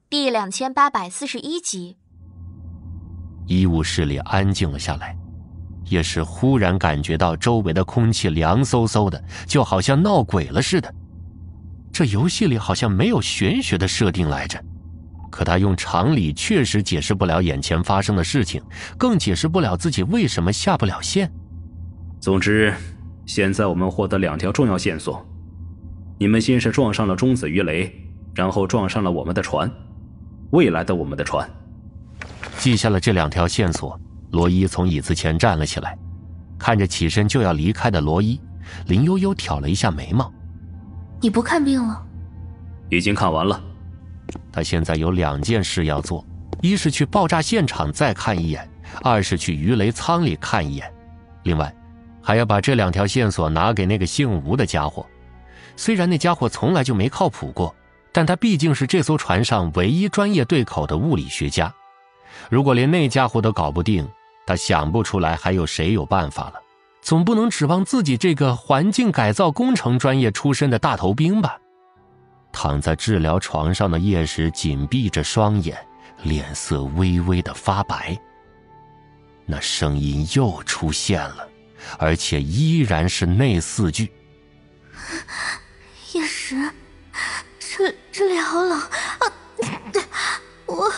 第2841集。 医务室里安静了下来，叶氏忽然感觉到周围的空气凉飕飕的，就好像闹鬼了似的。这游戏里好像没有玄学的设定来着，可他用常理确实解释不了眼前发生的事情，更解释不了自己为什么下不了线。 总之，现在我们获得2条重要线索。你们先是撞上了中子鱼雷，然后撞上了我们的船，未来的我们的船。 记下了这2条线索，罗伊从椅子前站了起来，看着起身就要离开的罗伊，林悠悠挑了一下眉毛。 你不看病了？ 已经看完了。 他现在有2件事要做，一是去爆炸现场再看一眼，二是去鱼雷舱里看一眼。另外还要把这2条线索拿给那个姓吴的家伙。虽然那家伙从来就没靠谱过，但他毕竟是这艘船上唯一专业对口的物理学家。如果连那家伙都搞不定，他想不出来还有谁有办法了。总不能指望自己这个环境改造工程专业出身的大头兵吧。躺在治疗床上的叶氏紧闭着双眼，脸色微微的发白。那声音又出现了，而且依然是那4句。 叶时，这里好冷啊！我……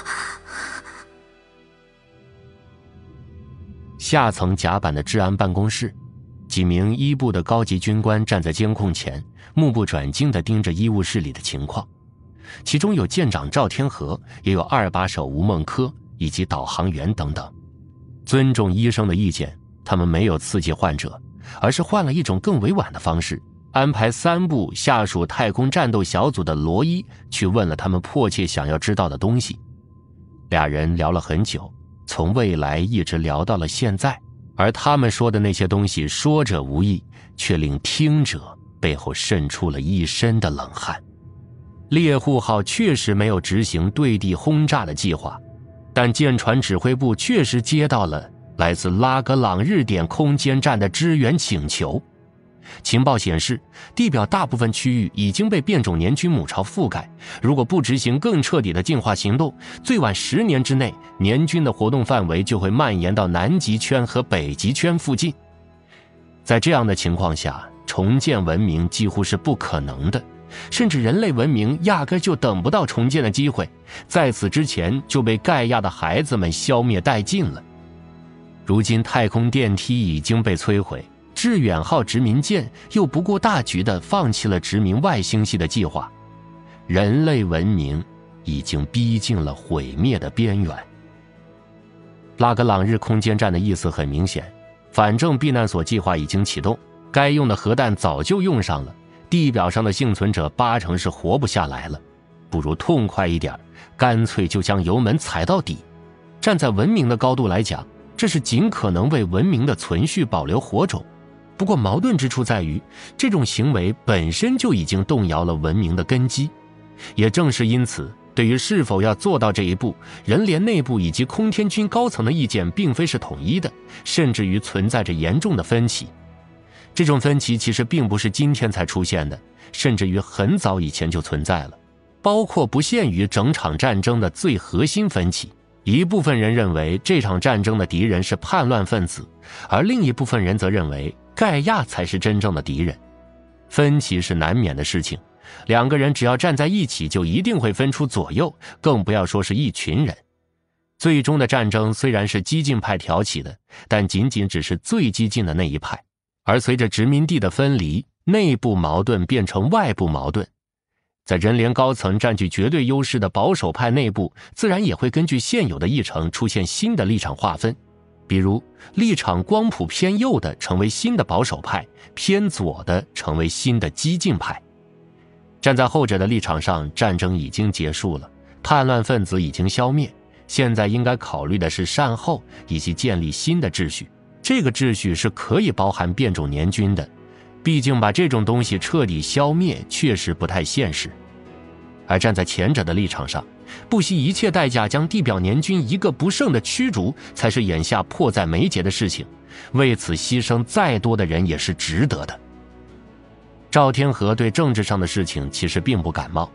下层甲板的治安办公室，几名医部的高级军官站在监控前，目不转睛地盯着医务室里的情况。其中有舰长赵天和，也有2把手吴孟科以及导航员等等。尊重医生的意见，他们没有刺激患者，而是换了一种更委婉的方式，安排3部下属太空战斗小组的罗伊去问了他们迫切想要知道的东西。俩人聊了很久，从未来一直聊到了现在，而他们说的那些东西说者无意，却令听者背后渗出了一身的冷汗。猎户号确实没有执行对地轰炸的计划，但舰船指挥部确实接到了来自拉格朗日点空间站的支援请求。情报显示，地表大部分区域已经被变种年菌母巢覆盖，如果不执行更彻底的净化行动，最晚10年之内，年菌的活动范围就会蔓延到南极圈和北极圈附近。在这样的情况下，重建文明几乎是不可能的，甚至人类文明压根就等不到重建的机会，在此之前就被盖亚的孩子们消灭殆尽了。如今太空电梯已经被摧毁，致远号殖民舰又不顾大局地放弃了殖民外星系的计划，人类文明已经逼近了毁灭的边缘。拉格朗日空间站的意思很明显，反正避难所计划已经启动，该用的核弹早就用上了，地表上的幸存者80%是活不下来了，不如痛快一点，干脆就将油门踩到底。站在文明的高度来讲，这是尽可能为文明的存续保留火种。不过矛盾之处在于，这种行为本身就已经动摇了文明的根基。也正是因此，对于是否要做到这一步，人联内部以及空天军高层的意见并非是统一的，甚至于存在着严重的分歧。这种分歧其实并不是今天才出现的，甚至于很早以前就存在了，包括不限于整场战争的最核心分歧。一部分人认为这场战争的敌人是叛乱分子，而另一部分人则认为盖亚才是真正的敌人。分歧是难免的事情，两个人只要站在一起就一定会分出左右，更不要说是一群人。最终的战争虽然是激进派挑起的，但仅仅只是最激进的那一派，而随着殖民地的分离，内部矛盾变成外部矛盾。在人联高层占据绝对优势的保守派内部，自然也会根据现有的议程出现新的立场划分，比如立场光谱偏右的成为新的保守派，偏左的成为新的激进派。站在后者的立场上，战争已经结束了，叛乱分子已经消灭，现在应该考虑的是善后以及建立新的秩序。这个秩序是可以包含变种年菌的，毕竟把这种东西彻底消灭确实不太现实。而站在前者的立场上，不惜一切代价将地表年菌一个不剩的驱逐，才是眼下迫在眉睫的事情，为此牺牲再多的人也是值得的。赵天和对政治上的事情其实并不感冒，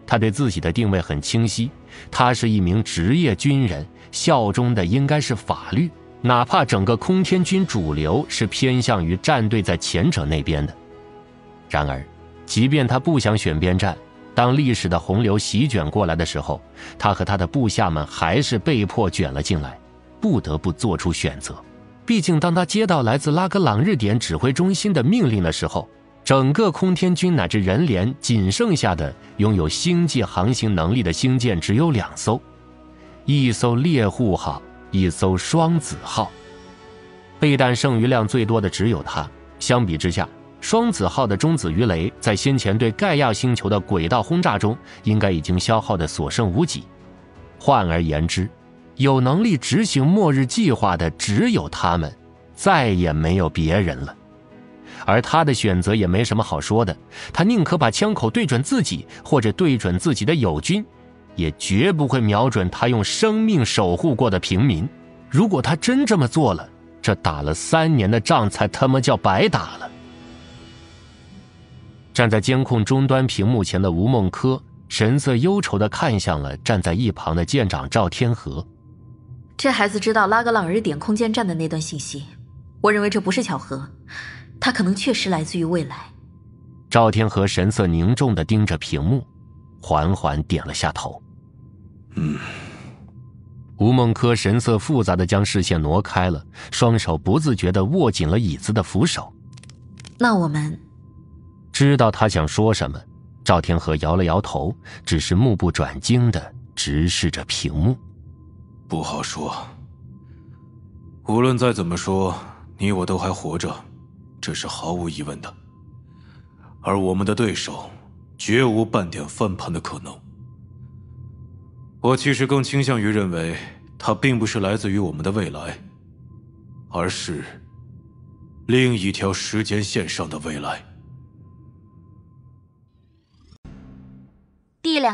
他对自己的定位很清晰，他是一名职业军人，效忠的应该是法律，哪怕整个空天军主流是偏向于站队在前者那边的。然而，即便他不想选边站，当历史的洪流席卷过来的时候，他和他的部下们还是被迫卷了进来，不得不做出选择。毕竟当他接到来自拉格朗日点指挥中心的命令的时候，整个空天军乃至人连仅剩下的拥有星际航行能力的星舰只有2艘，一艘猎户号，一艘双子号。备弹剩余量最多的只有它，相比之下，双子号的中子鱼雷在先前对盖亚星球的轨道轰炸中应该已经消耗得所剩无几。换而言之，有能力执行末日计划的只有他们，再也没有别人了。而他的选择也没什么好说的，他宁可把枪口对准自己，或者对准自己的友军，也绝不会瞄准他用生命守护过的平民。如果他真这么做了，这打了3年的仗才他妈叫白打了。站在监控终端屏幕前的吴孟珂神色忧愁地看向了站在一旁的舰长赵天河。 这孩子知道拉格朗日点空间站的那段信息，我认为这不是巧合，他可能确实来自于未来。 赵天河神色凝重地盯着屏幕，缓缓点了下头。吴孟珂神色复杂地将视线挪开了，双手不自觉地握紧了椅子的扶手。 那我们…… 知道他想说什么，赵天河摇了摇头，只是目不转睛地直视着屏幕。 不好说，无论再怎么说，你我都还活着，这是毫无疑问的。而我们的对手绝无半点翻盘的可能。我其实更倾向于认为，它并不是来自于我们的未来，而是另一条时间线上的未来。 第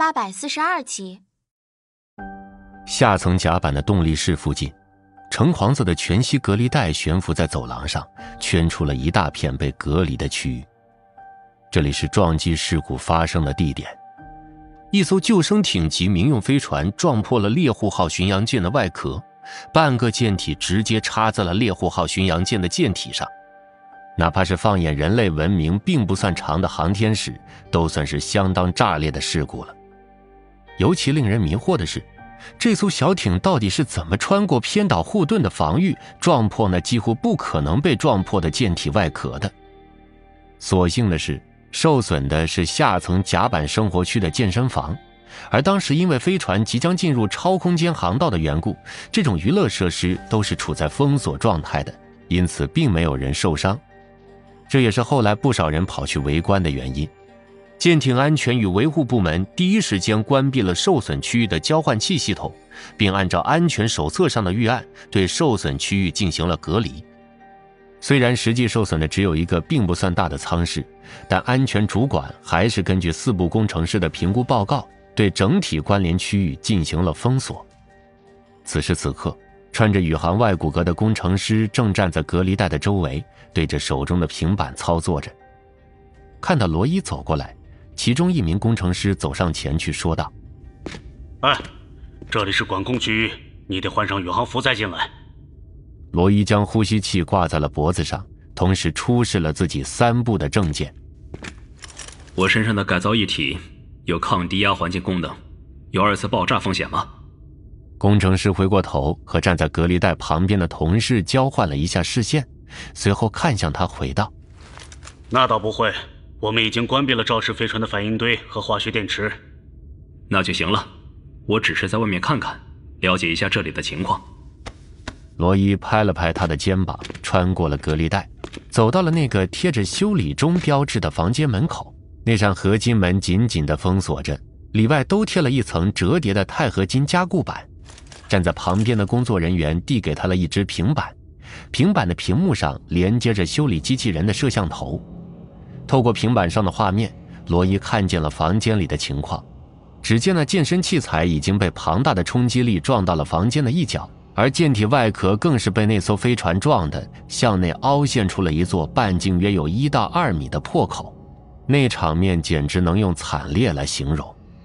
2842集。 下层甲板的动力室附近，橙黄色的全息隔离带悬浮在走廊上，圈出了一大片被隔离的区域。这里是撞击事故发生的地点。一艘救生艇级民用飞船撞破了猎户号巡洋舰的外壳，半个舰体直接插在了猎户号巡洋舰的舰体上。哪怕是放眼人类文明并不算长的航天史，都算是相当炸裂的事故了。尤其令人迷惑的是，这艘小艇到底是怎么穿过偏岛护盾的防御，撞破那几乎不可能被撞破的舰体外壳的？所幸的是，受损的是下层甲板生活区的健身房，而当时因为飞船即将进入超空间航道的缘故，这种娱乐设施都是处在封锁状态的，因此并没有人受伤。这也是后来不少人跑去围观的原因。舰艇安全与维护部门第一时间关闭了受损区域的交换器系统，并按照安全手册上的预案对受损区域进行了隔离。虽然实际受损的只有一个并不算大的舱室，但安全主管还是根据4部工程师的评估报告，对整体关联区域进行了封锁。此时此刻，穿着宇航外骨骼的工程师正站在隔离带的周围，对着手中的平板操作着。看到罗伊走过来，其中一名工程师走上前去说道： 这里是管控区域，你得换上宇航服再进来。 罗伊将呼吸器挂在了脖子上，同时出示了自己3部的证件。 我身上的改造液体有抗低压环境功能，有2次爆炸风险吗？ 工程师回过头和站在隔离带旁边的同事交换了一下视线，随后看向他回道： 那倒不会，我们已经关闭了肇事飞船的反应堆和化学电池。 那就行了，我只是在外面看看，了解一下这里的情况。 罗伊拍了拍他的肩膀，穿过了隔离带，走到了那个贴着修理中标志的房间门口。那扇合金门紧紧地封锁着，里外都贴了一层折叠的钛合金加固板。站在旁边的工作人员递给他了一只平板，平板的屏幕上连接着修理机器人的摄像头。透过平板上的画面，罗伊看见了房间里的情况。只见那健身器材已经被庞大的冲击力撞到了房间的一角，而舰体外壳更是被那艘飞船撞得向内凹陷出了一座半径约有1到2米的破口。那场面简直能用惨烈来形容。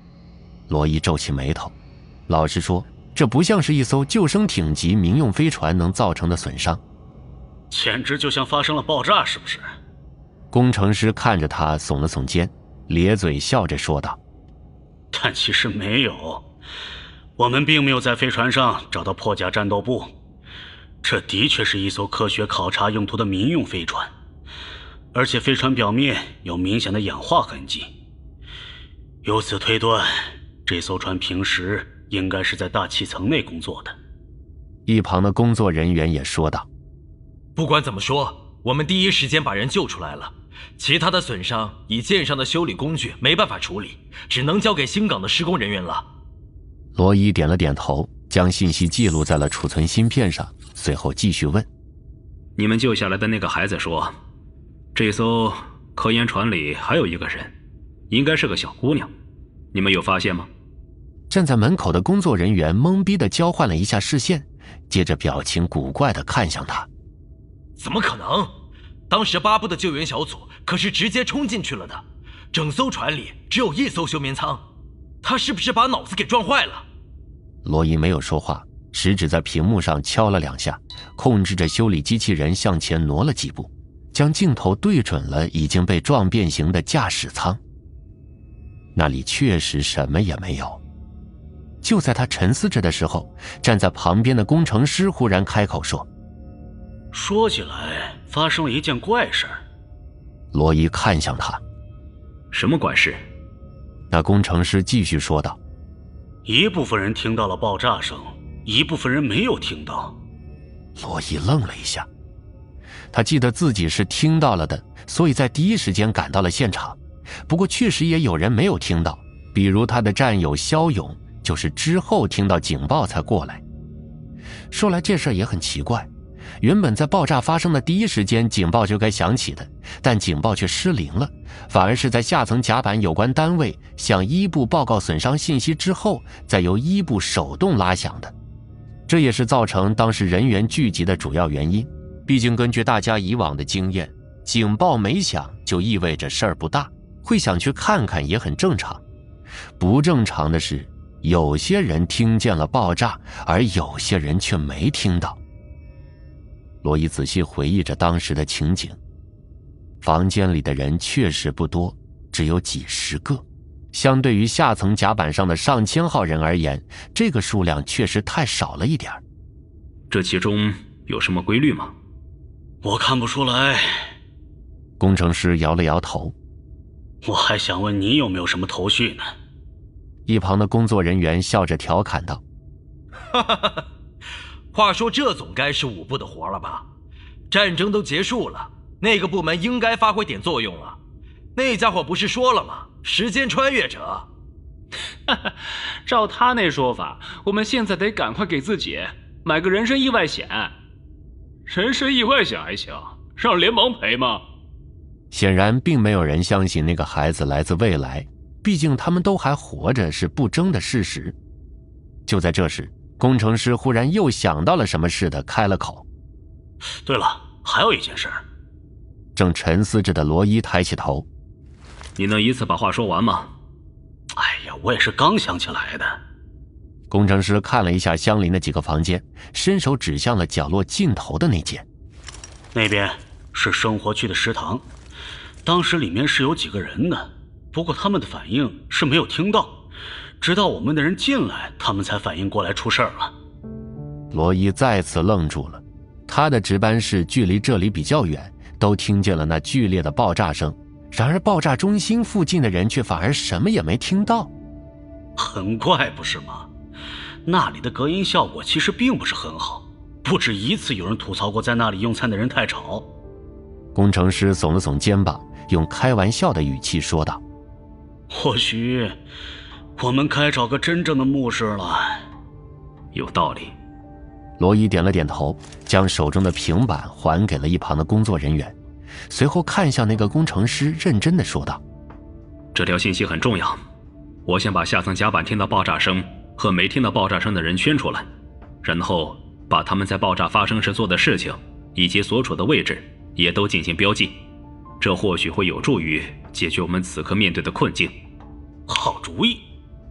罗伊皱起眉头。老实说，这不像是一艘救生艇级民用飞船能造成的损伤， 简直就像发生了爆炸，是不是？ 工程师看着他耸了耸肩，咧嘴笑着说道： 但其实没有，我们并没有在飞船上找到破甲战斗部，这的确是一艘科学考察用途的民用飞船，而且飞船表面有明显的氧化痕迹，由此推断，这艘船平时应该是在大气层内工作的。 一旁的工作人员也说道： 不管怎么说，我们第一时间把人救出来了，其他的损伤以舰上的修理工具没办法处理，只能交给新港的施工人员了。 罗伊点了点头，将信息记录在了储存芯片上，随后继续问： 你们救下来的那个孩子说，这艘科研船里还有一个人，应该是个小姑娘，你们有发现吗？ 站在门口的工作人员懵逼地交换了一下视线，接着表情古怪地看向他。 怎么可能？当时8部的救援小组可是直接冲进去了的，整艘船里只有1艘休眠舱，他是不是把脑子给撞坏了？ 罗伊没有说话，食指在屏幕上敲了2下，控制着修理机器人向前挪了几步，将镜头对准了已经被撞变形的驾驶舱。那里确实什么也没有。就在他沉思着的时候，站在旁边的工程师忽然开口说： 说起来，发生了一件怪事。 罗伊看向他： 什么怪事？ 那工程师继续说道： 一部分人听到了爆炸声，一部分人没有听到。 罗伊愣了一下，他记得自己是听到了的，所以在第一时间赶到了现场。不过确实也有人没有听到，比如他的战友肖勇，就是之后听到警报才过来。说来这事也很奇怪，原本在爆炸发生的第一时间警报就该响起的，但警报却失灵了，反而是在下层甲板有关单位向1部报告损伤信息之后，再由1部手动拉响的。这也是造成当时人员聚集的主要原因。毕竟根据大家以往的经验，警报没响就意味着事儿不大，会想去看看也很正常。不正常的是，有些人听见了爆炸，而有些人却没听到。罗伊仔细回忆着当时的情景，房间里的人确实不多，只有几十个。相对于下层甲板上的上千号人而言，这个数量确实太少了一点。 这其中有什么规律吗？ 我看不出来。 工程师摇了摇头。 我还想问你有没有什么头绪呢？ 一旁的工作人员笑着调侃道： 哈哈哈！话说这总该是5部的活了吧？战争都结束了，那个部门应该发挥点作用了。那家伙不是说了吗？时间穿越者。 哈哈，照他那说法，我们现在得赶快给自己买个人身意外险。人身意外险还行，让联盟赔吗？ 显然并没有人相信那个孩子来自未来，毕竟他们都还活着是不争的事实。就在这时，工程师忽然又想到了什么似的开了口： 对了，还有一件事。 正沉思着的罗伊抬起头： 你能一次把话说完吗？ 哎呀，我也是刚想起来的。 工程师看了一下相邻的几个房间，伸手指向了角落尽头的那间。 那边是生活区的食堂，当时里面是有几个人的，不过他们的反应是没有听到，直到我们的人进来，他们才反应过来出事了。 罗伊再次愣住了，他的值班室距离这里比较远，都听见了那剧烈的爆炸声，然而爆炸中心附近的人却反而什么也没听到。 很怪不是吗？那里的隔音效果其实并不是很好，不止一次有人吐槽过在那里用餐的人太吵。 工程师耸了耸肩膀，用开玩笑的语气说道： 或许我们该找个真正的牧师了。 有道理。 罗伊点了点头，将手中的平板还给了一旁的工作人员，随后看向那个工程师，认真地说道： 这条信息很重要，我先把下层甲板听到爆炸声和没听到爆炸声的人圈出来，然后把他们在爆炸发生时做的事情以及所处的位置也都进行标记，这或许会有助于解决我们此刻面对的困境。 好主意。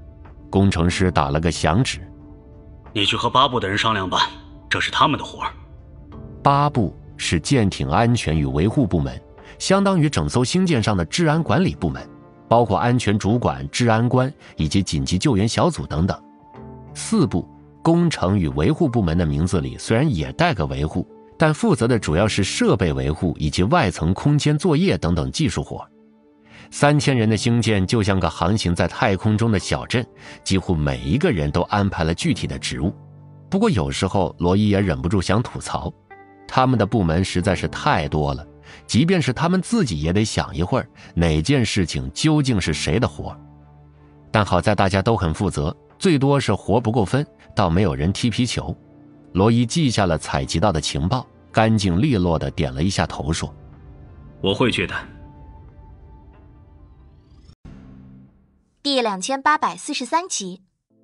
工程师打了个响指：“ 你去和8部的人商量吧，这是他们的活儿。 ”8部是舰艇安全与维护部门，相当于整艘星舰上的治安管理部门，包括安全主管、治安官以及紧急救援小组等等。4部工程与维护部门的名字里虽然也带个维护，但负责的主要是设备维护以及外层空间作业等等技术活。3000人的星舰就像个航行在太空中的小镇，几乎每一个人都安排了具体的职务。不过有时候罗伊也忍不住想吐槽，他们的部门实在是太多了，即便是他们自己也得想一会儿哪件事情究竟是谁的活。但好在大家都很负责，最多是活不够分，倒没有人踢皮球。罗伊记下了采集到的情报，干净利落地点了一下头说：“ 我会去的。” 第2843集。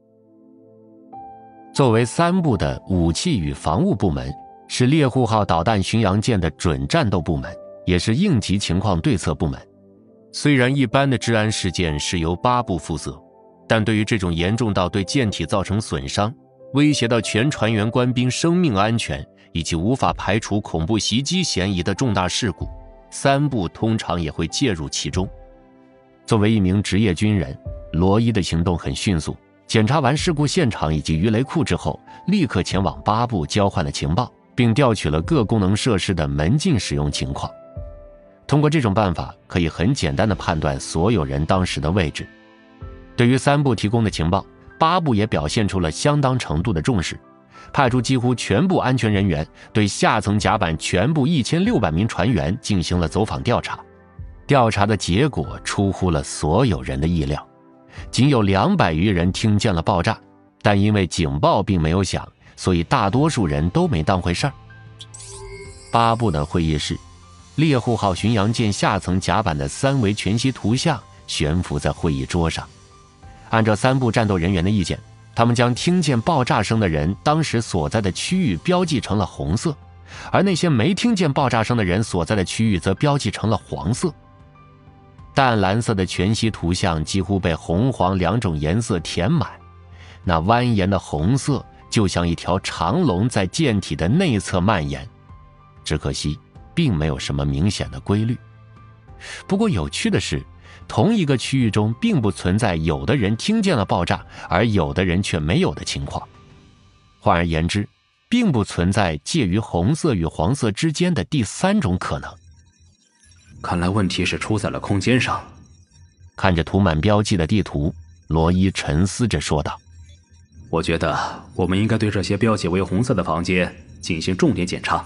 作为3部的武器与防务部门，是猎户号导弹巡洋舰的准战斗部门，也是应急情况对策部门。虽然一般的治安事件是由8部负责，但对于这种严重到对舰体造成损伤、威胁到全船员官兵生命安全以及无法排除恐怖袭击嫌疑的重大事故，3部通常也会介入其中。作为一名职业军人，罗伊的行动很迅速，检查完事故现场以及鱼雷库之后，立刻前往8部交换了情报，并调取了各功能设施的门禁使用情况。通过这种办法，可以很简单地判断所有人当时的位置。对于3部提供的情报，8部也表现出了相当程度的重视，派出几乎全部安全人员对下层甲板全部1600名船员进行了走访调查。调查的结果出乎了所有人的意料，仅有200余人听见了爆炸，但因为警报并没有响，所以大多数人都没当回事儿。8部的会议室，猎户号巡洋舰下层甲板的3维全息图像悬浮在会议桌上。按照3部战斗人员的意见，他们将听见爆炸声的人当时所在的区域标记成了红色，而那些没听见爆炸声的人所在的区域则标记成了黄色。淡蓝色的全息图像几乎被红黄2种颜色填满，那蜿蜒的红色就像一条长龙在舰体的内侧蔓延，只可惜并没有什么明显的规律。不过有趣的是，同一个区域中并不存在有的人听见了爆炸，而有的人却没有的情况。换而言之，并不存在介于红色与黄色之间的第3种可能。 看来问题是出在了空间上。 看着涂满标记的地图，罗伊沉思着说道：“ 我觉得我们应该对这些标记为红色的房间进行重点检查。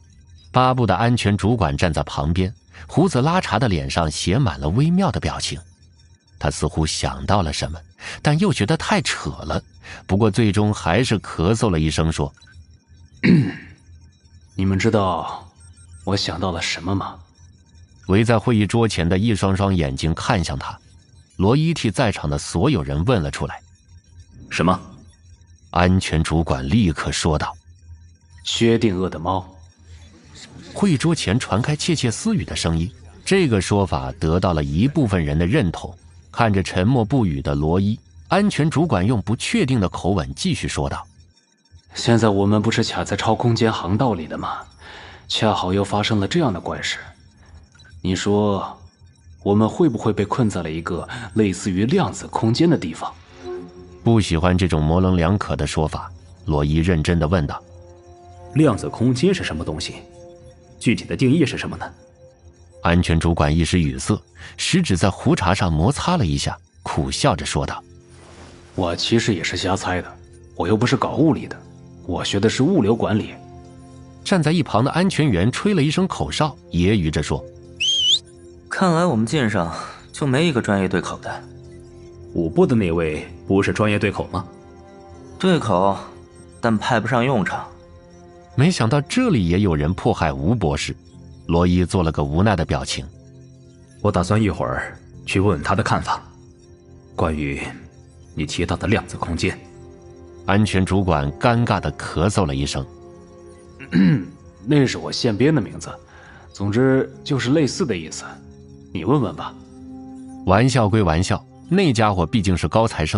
”8部的安全主管站在旁边，胡子拉碴的脸上写满了微妙的表情。他似乎想到了什么，但又觉得太扯了，不过最终还是咳嗽了一声说：“ 你们知道我想到了什么吗？” 围在会议桌前的一双双眼睛看向他，罗伊替在场的所有人问了出来：“ 什么？” 安全主管立刻说道：“ 薛定谔的猫。” 会议桌前传开窃窃私语的声音，这个说法得到了一部分人的认同。看着沉默不语的罗伊，安全主管用不确定的口吻继续说道：“ 现在我们不是卡在超空间航道里的吗？恰好又发生了这样的怪事。你说，我们会不会被困在了一个类似于量子空间的地方？” 不喜欢这种模棱两可的说法，罗伊认真地问道：“ 量子空间是什么东西？具体的定义是什么呢？” 安全主管一时语塞，食指在胡茬上摩擦了一下，苦笑着说道：“ 我其实也是瞎猜的，我又不是搞物理的，我学的是物流管理。” 站在一旁的安全员吹了一声口哨，揶揄着说：“ 看来我们舰上就没一个专业对口的。 5部的那位不是专业对口吗？”“ 对口，但派不上用场。” 没想到这里也有人迫害吴博士，罗伊做了个无奈的表情。 “我打算一会儿去问问他的看法，关于你提到的量子空间。” 安全主管尴尬地咳嗽了一声：“ 那是我现编的名字，总之就是类似的意思，你问问吧。” 玩笑归玩笑，那家伙毕竟是高材生，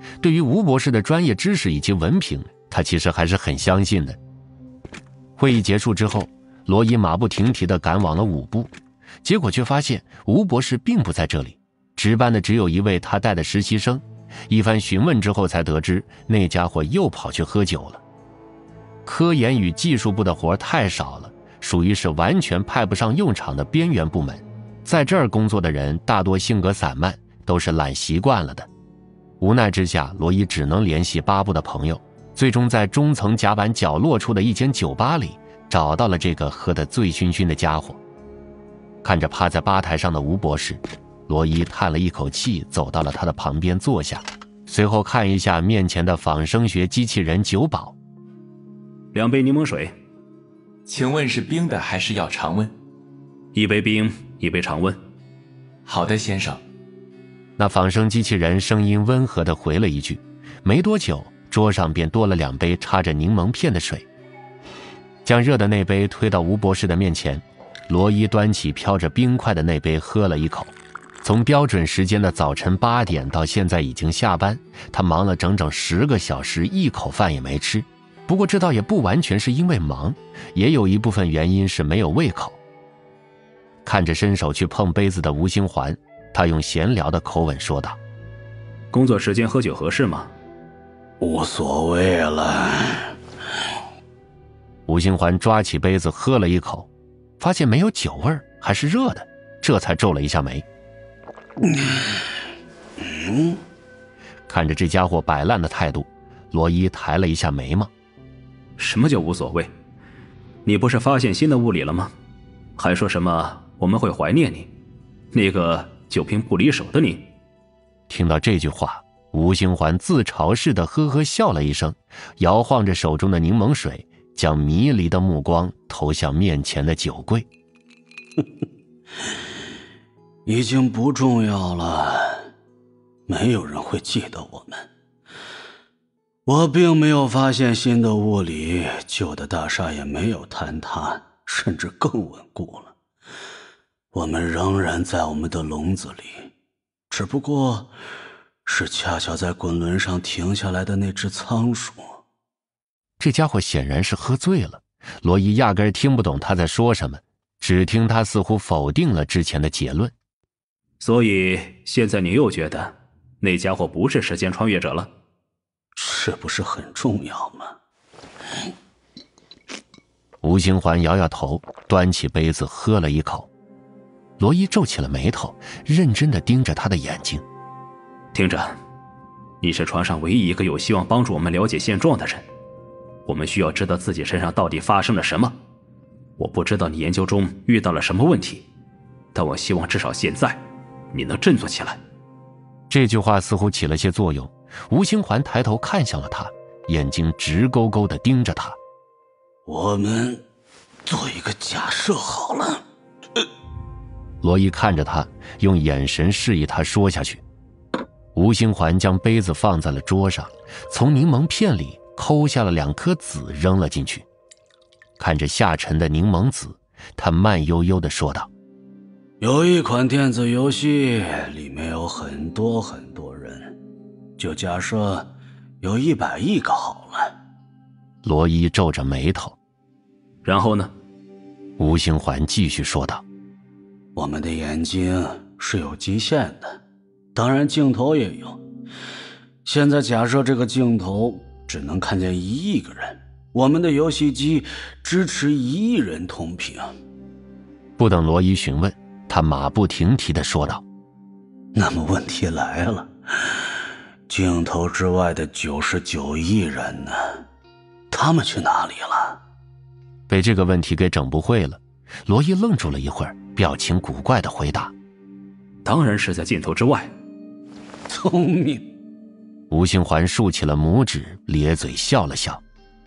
对于吴博士的专业知识以及文凭，他其实还是很相信的。会议结束之后，罗伊马不停蹄地赶往了5部，结果却发现吴博士并不在这里，值班的只有一位他带的实习生。一番询问之后才得知，那家伙又跑去喝酒了。科研与技术部的活太少了，属于是完全派不上用场的边缘部门。在这儿工作的人大多性格散漫，都是懒习惯了的。无奈之下，罗伊只能联系8部的朋友，最终在中层甲板角落处的一间酒吧里找到了这个喝得醉醺醺的家伙。看着趴在吧台上的吴博士，罗伊叹了一口气，走到了他的旁边坐下，随后看一下面前的仿生学机器人酒保。 2杯柠檬水。 请问是冰的还是要常温 ？1杯冰，1杯常温。 好的，先生。 那仿生机器人声音温和地回了一句，没多久，桌上便多了2杯插着柠檬片的水。将热的那杯推到吴博士的面前，罗伊端起飘着冰块的那杯喝了一口。从标准时间的早晨8点到现在已经下班，他忙了整整10个小时，一口饭也没吃。不过这倒也不完全是因为忙，也有一部分原因是没有胃口。看着伸手去碰杯子的吴兴环，他用闲聊的口吻说道： 工作时间喝酒合适吗？ 无所谓了。 吴兴环抓起杯子喝了一口，发现没有酒味，还是热的，这才皱了一下眉。看着这家伙摆烂的态度，罗伊抬了一下眉毛。 什么叫无所谓？你不是发现新的物理了吗？还说什么我们会怀念你，那个久病不离手的你。 听到这句话，吴兴环自嘲似的呵呵笑了一声，摇晃着手中的柠檬水，将迷离的目光投向面前的酒柜。 已经不重要了，没有人会记得我们。我并没有发现新的物理，旧的大厦也没有坍塌，甚至更稳固了。我们仍然在我们的笼子里，只不过是恰巧在滚轮上停下来的那只仓鼠。 这家伙显然是喝醉了，罗伊压根听不懂他在说什么，只听他似乎否定了之前的结论。 所以现在你又觉得那家伙不是时间穿越者了？ 这不是很重要吗？ 吴兴环摇摇头，端起杯子喝了一口。罗伊皱起了眉头，认真地盯着他的眼睛。 听着，你是船上唯一一个有希望帮助我们了解现状的人，我们需要知道自己身上到底发生了什么。我不知道你研究中遇到了什么问题，但我希望至少现在你能振作起来。 这句话似乎起了些作用，吴兴环抬头看向了他，眼睛直勾勾地盯着他。 我们做一个假设好了。 罗伊看着他，用眼神示意他说下去。吴兴环将杯子放在了桌上，从柠檬片里抠下了2颗籽扔了进去。看着下沉的柠檬籽，他慢悠悠地说道： 有一款电子游戏，里面有很多很多人，就假设有100亿个好了。 罗伊皱着眉头。 然后呢？ 吴兴环继续说道： 我们的眼睛是有极限的，当然镜头也有。现在假设这个镜头只能看见1亿个人，我们的游戏机支持1亿人同屏。 不等罗伊询问，他马不停蹄地说道： 那么问题来了，镜头之外的99亿人呢？他们去哪里了？ 被这个问题给整不会了，罗伊愣住了一会儿，表情古怪地回答： 当然是在镜头之外。 聪明。 吴兴环竖起了拇指，咧嘴笑了笑。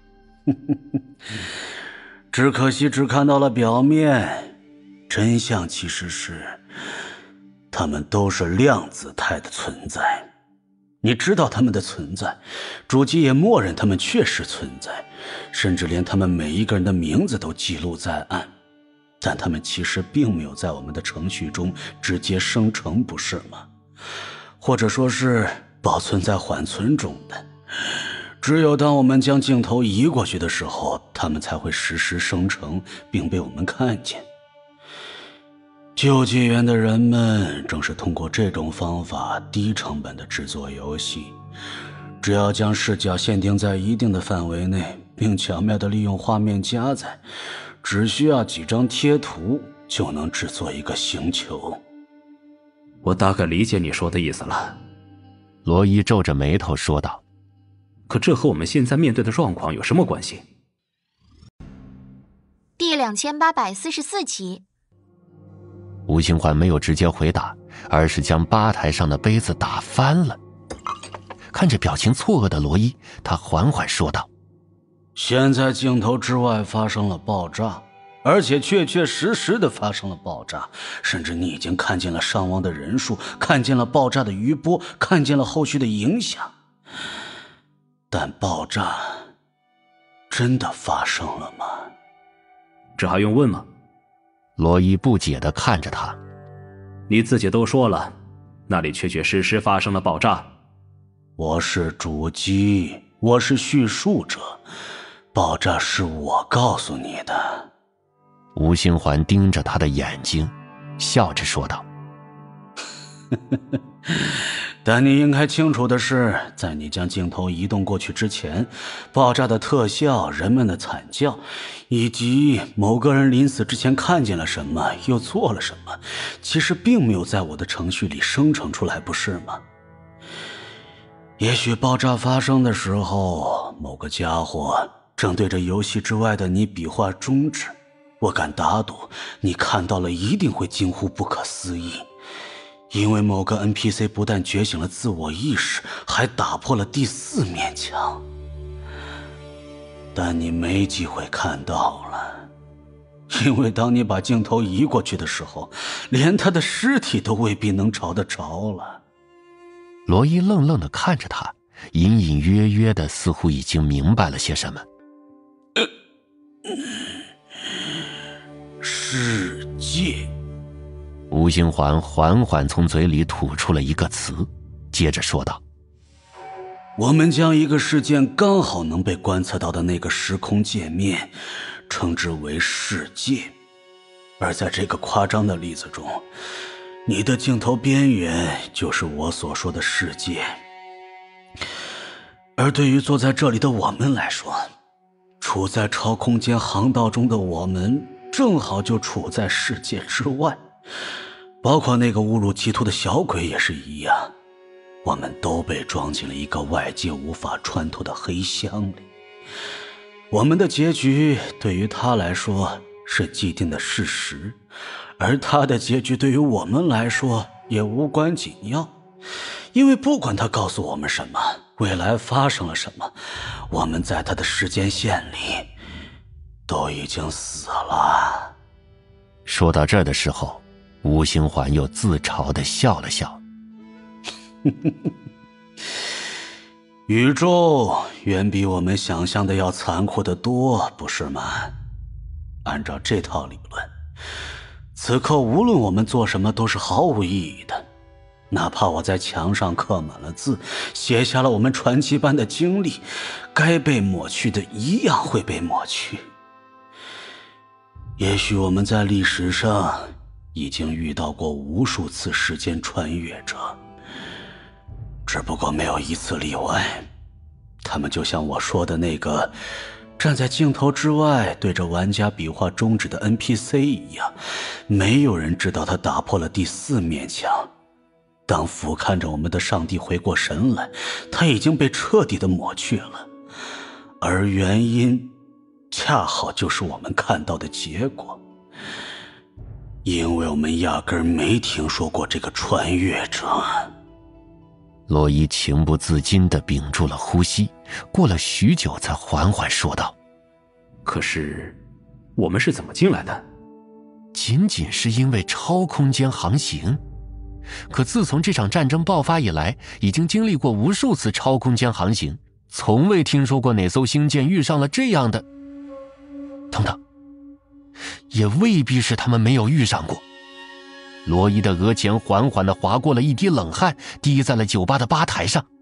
只可惜只看到了表面，真相其实是他们都是量子态的存在。你知道他们的存在，主机也默认他们确实存在，甚至连他们每一个人的名字都记录在案，但他们其实并没有在我们的程序中直接生成，不是吗？或者说是保存在缓存中的。只有当我们将镜头移过去的时候，它们才会实时生成并被我们看见。旧纪元的人们正是通过这种方法低成本的制作游戏，只要将视角限定在一定的范围内，并巧妙地利用画面加载，只需要几张贴图就能制作一个星球。 我大概理解你说的意思了。 罗伊皱着眉头说道。 可这和我们现在面对的状况有什么关系？ 第2844集。 吴兴环没有直接回答，而是将吧台上的杯子打翻了。看着表情错愕的罗伊，他缓缓说道： 现在镜头之外发生了爆炸，而且确确实实的发生了爆炸，甚至你已经看见了伤亡的人数，看见了爆炸的余波，看见了后续的影响。但爆炸真的发生了吗？ 这还用问吗？ 罗伊不解地看着他。 你自己都说了，那里确确实实发生了爆炸。 我是主机，我是叙述者，爆炸是我告诉你的。 吴兴环盯着他的眼睛，笑着说道： 但你应该清楚的是，在你将镜头移动过去之前，爆炸的特效、人们的惨叫，以及某个人临死之前看见了什么又做了什么，其实并没有在我的程序里生成出来，不是吗？也许爆炸发生的时候，某个家伙正对着游戏之外的你比划中指，我敢打赌你看到了一定会惊呼不可思议，因为某个 NPC 不但觉醒了自我意识，还打破了第4面墙。但你没机会看到了，因为当你把镜头移过去的时候，连他的尸体都未必能找得着了。 罗伊愣愣地看着他，隐隐约约的似乎已经明白了些什么。 世界。 吴兴环缓缓从嘴里吐出了一个词，接着说道： 我们将一个事件刚好能被观测到的那个时空界面称之为世界，而在这个夸张的例子中，你的镜头边缘就是我所说的世界。而对于坐在这里的我们来说，处在超空间航道中的我们正好就处在世界之外，包括那个误入歧途的小鬼也是一样，我们都被装进了一个外界无法穿透的黑箱里。我们的结局对于他来说是既定的事实，而他的结局对于我们来说也无关紧要，因为不管他告诉我们什么，未来发生了什么，我们在他的时间线里都已经死了。 说到这儿的时候，吴兴环又自嘲地笑了笑。 宇宙远比我们想象的要残酷得多，不是吗？按照这套理论，此刻无论我们做什么都是毫无意义的，哪怕我在墙上刻满了字，写下了我们传奇般的经历，该被抹去的一样会被抹去。也许我们在历史上已经遇到过无数次时间穿越者，只不过没有一次例外。他们就像我说的那个站在镜头之外对着玩家比划中指的 NPC 一样，没有人知道他打破了第4面墙。当俯瞰着我们的上帝回过神来，他已经被彻底的抹去了，而原因恰好就是我们看到的结果，因为我们压根儿没听说过这个穿越者。 罗伊情不自禁地屏住了呼吸，过了许久才缓缓说道： 可是我们是怎么进来的？ 仅仅是因为超空间航行？可自从这场战争爆发以来，已经经历过无数次超空间航行，从未听说过哪艘星舰遇上了这样的……等等，也未必是他们没有遇上过。罗伊的额前缓缓地划过了一滴冷汗，滴在了酒吧的吧台上。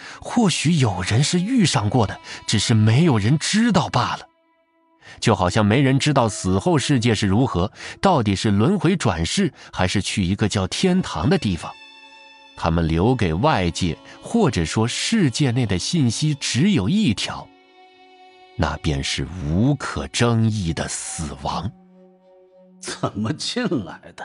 或许有人是遇上过的，只是没有人知道罢了。就好像没人知道死后世界是如何，到底是轮回转世，还是去一个叫天堂的地方。他们留给外界，或者说世界内的信息只有一条，那便是无可争议的死亡。 怎么进来的？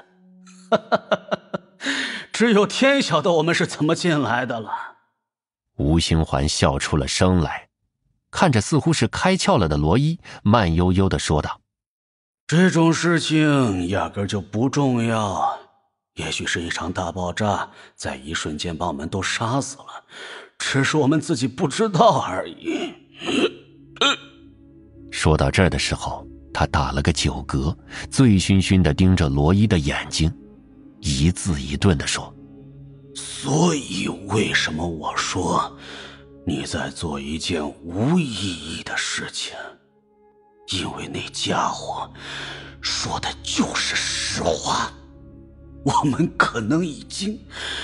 只有天晓得我们是怎么进来的了。 吴兴环笑出了声来，看着似乎是开窍了的罗伊，慢悠悠地说道： 这种事情压根就不重要，也许是一场大爆炸，在一瞬间把我们都杀死了，只是我们自己不知道而已。 说到这儿的时候，他打了个酒嗝，醉醺醺地盯着罗伊的眼睛，一字一顿地说： 所以为什么我说你在做一件无意义的事情？因为那家伙说的就是实话。我们可能已经……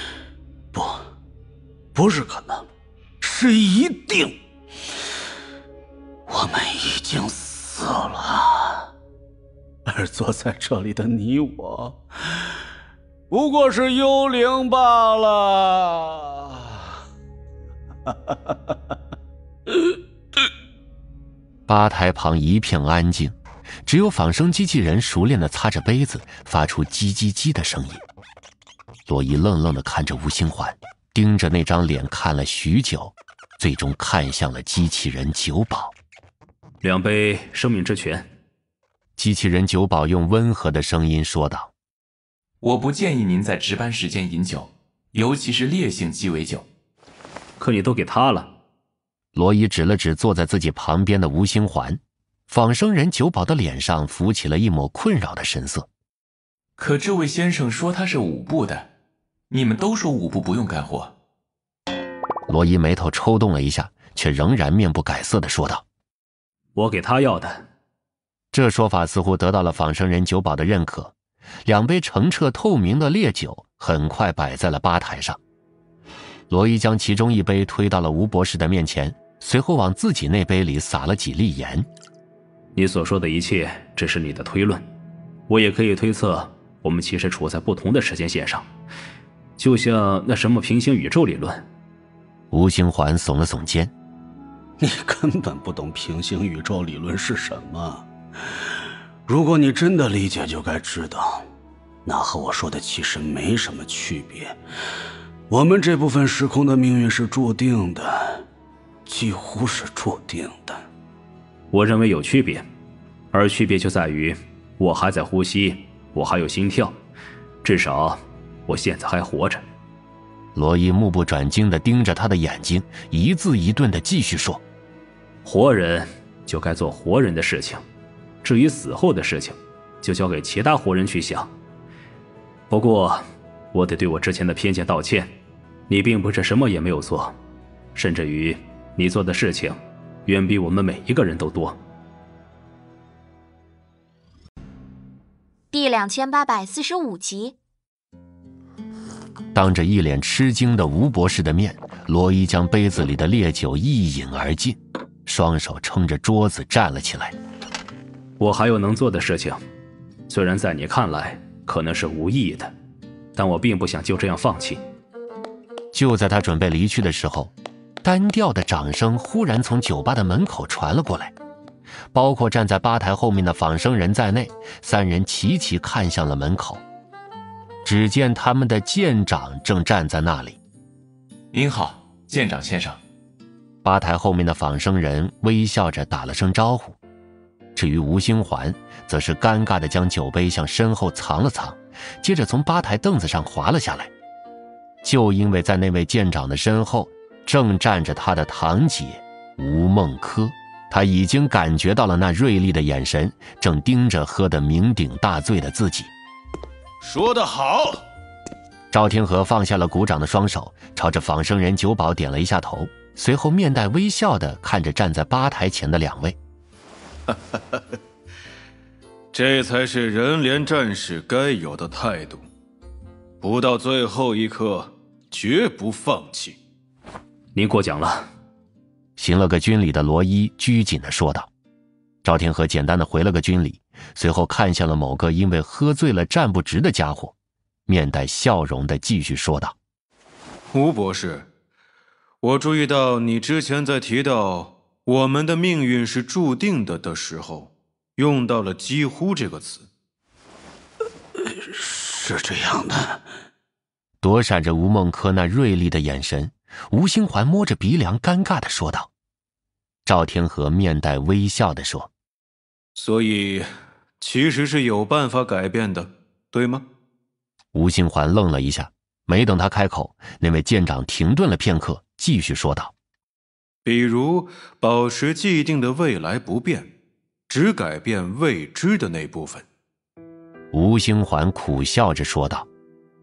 不是可能，是一定，我们已经死了。而坐在这里的你我，不过是幽灵罢了。 吧台旁一片安静，只有仿生机器人熟练地擦着杯子，发出叽叽叽的声音。罗伊愣愣地看着吴兴环，盯着那张脸看了许久，最终看向了机器人酒保。 2杯生命之泉。 机器人酒保用温和的声音说道： 我不建议您在值班时间饮酒，尤其是烈性鸡尾酒。 可你都给他了。 罗伊指了指坐在自己旁边的吴兴环，仿生人酒保的脸上浮起了一抹困扰的神色。 可这位先生说他是5部的，你们都说5部不用干活。 罗伊眉头抽动了一下，却仍然面不改色地说道： 我给他要的。 这说法似乎得到了仿生人酒保的认可，2杯澄澈透明的烈酒很快摆在了吧台上。罗伊将其中一杯推到了吴博士的面前，随后往自己那杯里撒了几粒盐。 你所说的一切只是你的推论，我也可以推测我们其实处在不同的时间线上，就像那什么平行宇宙理论。 吴兴环耸了耸肩： 你根本不懂平行宇宙理论是什么。如果你真的理解，就该知道，那和我说的其实没什么区别。我们这部分时空的命运是注定的，几乎是注定的。 我认为有区别，而区别就在于我还在呼吸，我还有心跳，至少我现在还活着。 罗伊目不转睛地盯着他的眼睛，一字一顿地继续说： 活人就该做活人的事情，至于死后的事情，就交给其他活人去想。不过我得对我之前的偏见道歉，你并不是什么也没有做，甚至于你做的事情远比我们每一个人都多。 第2845集。 当着一脸吃惊的吴博士的面，罗伊将杯子里的烈酒一饮而尽，双手撑着桌子站了起来。 我还有能做的事情，虽然在你看来可能是无意义的，但我并不想就这样放弃。 就在他准备离去的时候，单调的掌声忽然从酒吧的门口传了过来，包括站在吧台后面的仿生人在内，3人齐齐看向了门口。只见他们的舰长正站在那里。 您好，舰长先生。 吧台后面的仿生人微笑着打了声招呼，至于吴兴环则是尴尬地将酒杯向身后藏了藏，接着从吧台凳子上滑了下来。就因为在那位舰长的身后正站着他的堂姐吴梦柯，他已经感觉到了那锐利的眼神，正盯着喝得酩酊大醉的自己。 说得好！ 赵天河放下了鼓掌的双手，朝着仿生人酒保点了一下头，随后面带微笑地看着站在吧台前的2位。 这才是人连战士该有的态度，不到最后一刻绝不放弃。 您过奖了。 行了个军礼的罗伊拘谨地说道。赵天和简单的回了个军礼，随后看向了某个因为喝醉了站不直的家伙，面带笑容地继续说道： 吴博士，我注意到你之前在提到我们的命运是注定的时候，用到了几乎这个词。 是这样的。 躲闪着吴孟柯那锐利的眼神，吴兴环摸着鼻梁尴尬地说道。赵天和面带微笑地说： 所以其实是有办法改变的，对吗？ 吴兴环愣了一下，没等他开口，那位舰长停顿了片刻，继续说道： 比如保持既定的未来不变，只改变未知的那部分。 吴兴环苦笑着说道：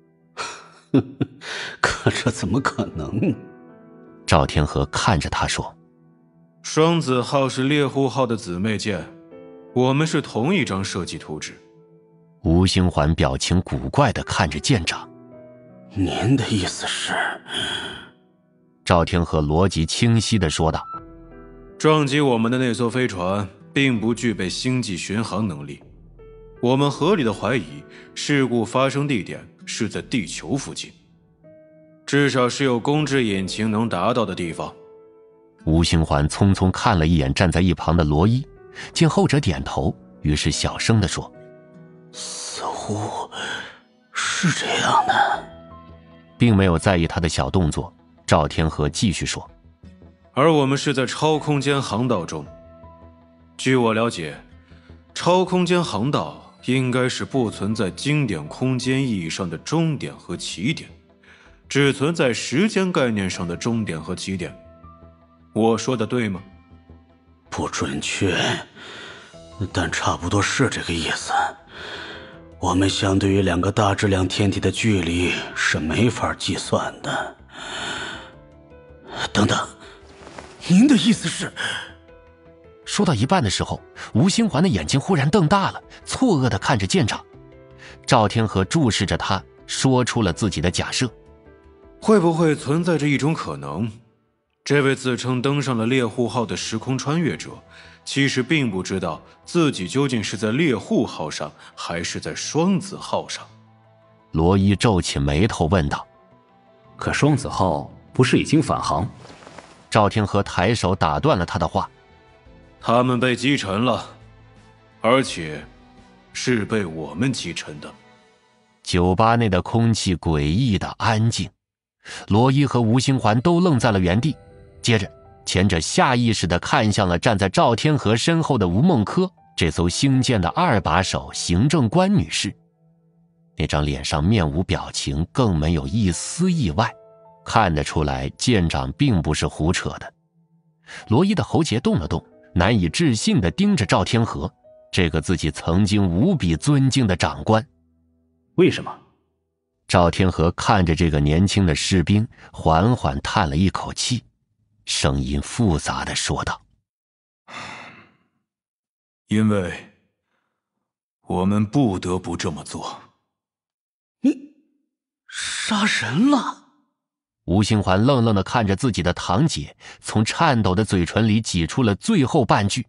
可这怎么可能？ 赵天和看着他说： 双子号是猎户号的姊妹舰，我们是同一张设计图纸。 吴兴环表情古怪地看着舰长。 您的意思是？ 赵天和逻辑清晰地说道： 撞击我们的那艘飞船并不具备星际巡航能力，我们合理的怀疑事故发生地点是在地球附近，至少是有公制引擎能达到的地方。 吴兴环匆匆看了一眼站在一旁的罗伊，见后者点头，于是小声地说： 似乎是这样的。 并没有在意他的小动作。赵天和继续说： 而我们是在超空间航道中。据我了解，超空间航道应该是不存在经典空间意义上的终点和起点，只存在时间概念上的终点和起点。我说的对吗？ 不准确，但差不多是这个意思。我们相对于两个大质量天体的距离是没法计算的。等等，您的意思是？ 说到一半的时候，吴兴环的眼睛忽然瞪大了，错愕地看着舰长。赵天和注视着他，说出了自己的假设： 会不会存在着一种可能，这位自称登上了猎户号的时空穿越者，其实并不知道自己究竟是在猎户号上还是在双子号上？ 罗伊皱起眉头问道： 可双子号不是已经返航？ 赵天和抬手打断了他的话： 他们被击沉了，而且是被我们击沉的。 酒吧内的空气诡异的安静，罗伊和吴兴环都愣在了原地，接着前者下意识地看向了站在赵天和身后的吴孟柯，这艘星舰的二把手行政官女士。那张脸上面无表情，更没有一丝意外，看得出来舰长并不是胡扯的。罗伊的喉结动了动，难以置信地盯着赵天和，这个自己曾经无比尊敬的长官。 为什么？ 赵天和看着这个年轻的士兵，缓缓叹了一口气，声音复杂地说道： 因为我们不得不这么做。 你杀人了？ 吴兴环愣愣地看着自己的堂姐，从颤抖的嘴唇里挤出了最后半句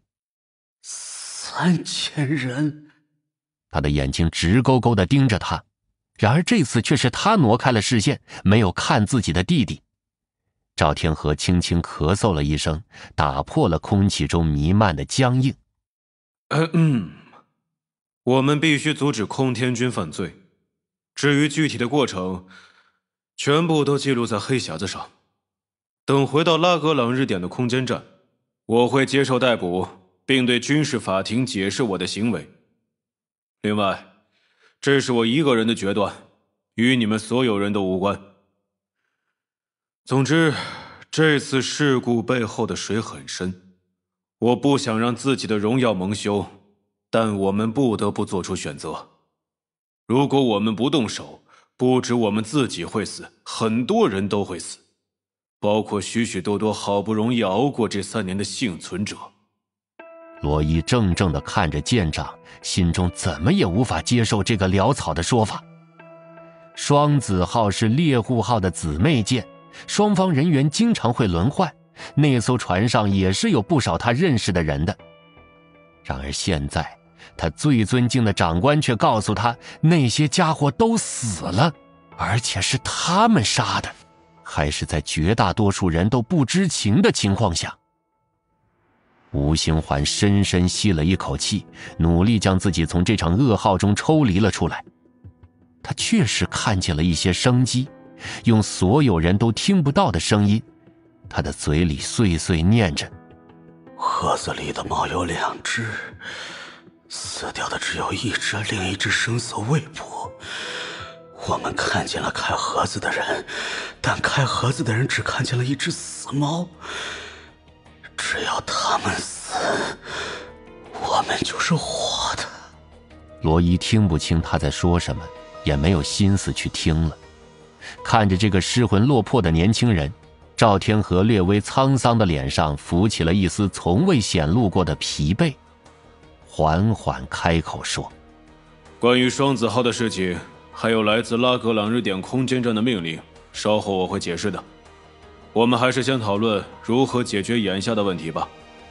：3000人。 他的眼睛直勾勾地盯着他，然而这次却是他挪开了视线，没有看自己的弟弟。赵天和轻轻咳嗽了一声，打破了空气中弥漫的僵硬。 我们必须阻止空天军犯罪，至于具体的过程，全部都记录在黑匣子上。等回到拉格朗日点的空间站，我会接受逮捕，并对军事法庭解释我的行为。另外，这是我一个人的决断，与你们所有人都无关。总之，这次事故背后的水很深，我不想让自己的荣耀蒙羞，但我们不得不做出选择。如果我们不动手，不止我们自己会死，很多人都会死，包括许许多多好不容易熬过这3年的幸存者。 罗伊怔怔地看着舰长，心中怎么也无法接受这个潦草的说法。双子号是猎户号的姊妹舰， 双方人员经常会轮换，那艘船上也是有不少他认识的人的。然而现在，他最尊敬的长官却告诉他，那些家伙都死了，而且是他们杀的，还是在绝大多数人都不知情的情况下。吴兴环深深吸了一口气，努力将自己从这场噩耗中抽离了出来。他确实看见了一些生机，用所有人都听不到的声音，他的嘴里碎碎念着： 盒子里的猫有2只，死掉的只有1只，另一只生死未卜。我们看见了开盒子的人，但开盒子的人只看见了1只死猫。只要他们死，我们就是活的。 罗伊听不清他在说什么，也没有心思去听了。看着这个失魂落魄的年轻人，赵天河略微沧桑的脸上浮起了一丝从未显露过的疲惫，缓缓开口说： 关于双子号的事情，还有来自拉格朗日点空间站的命令，稍后我会解释的。我们还是先讨论如何解决眼下的问题吧。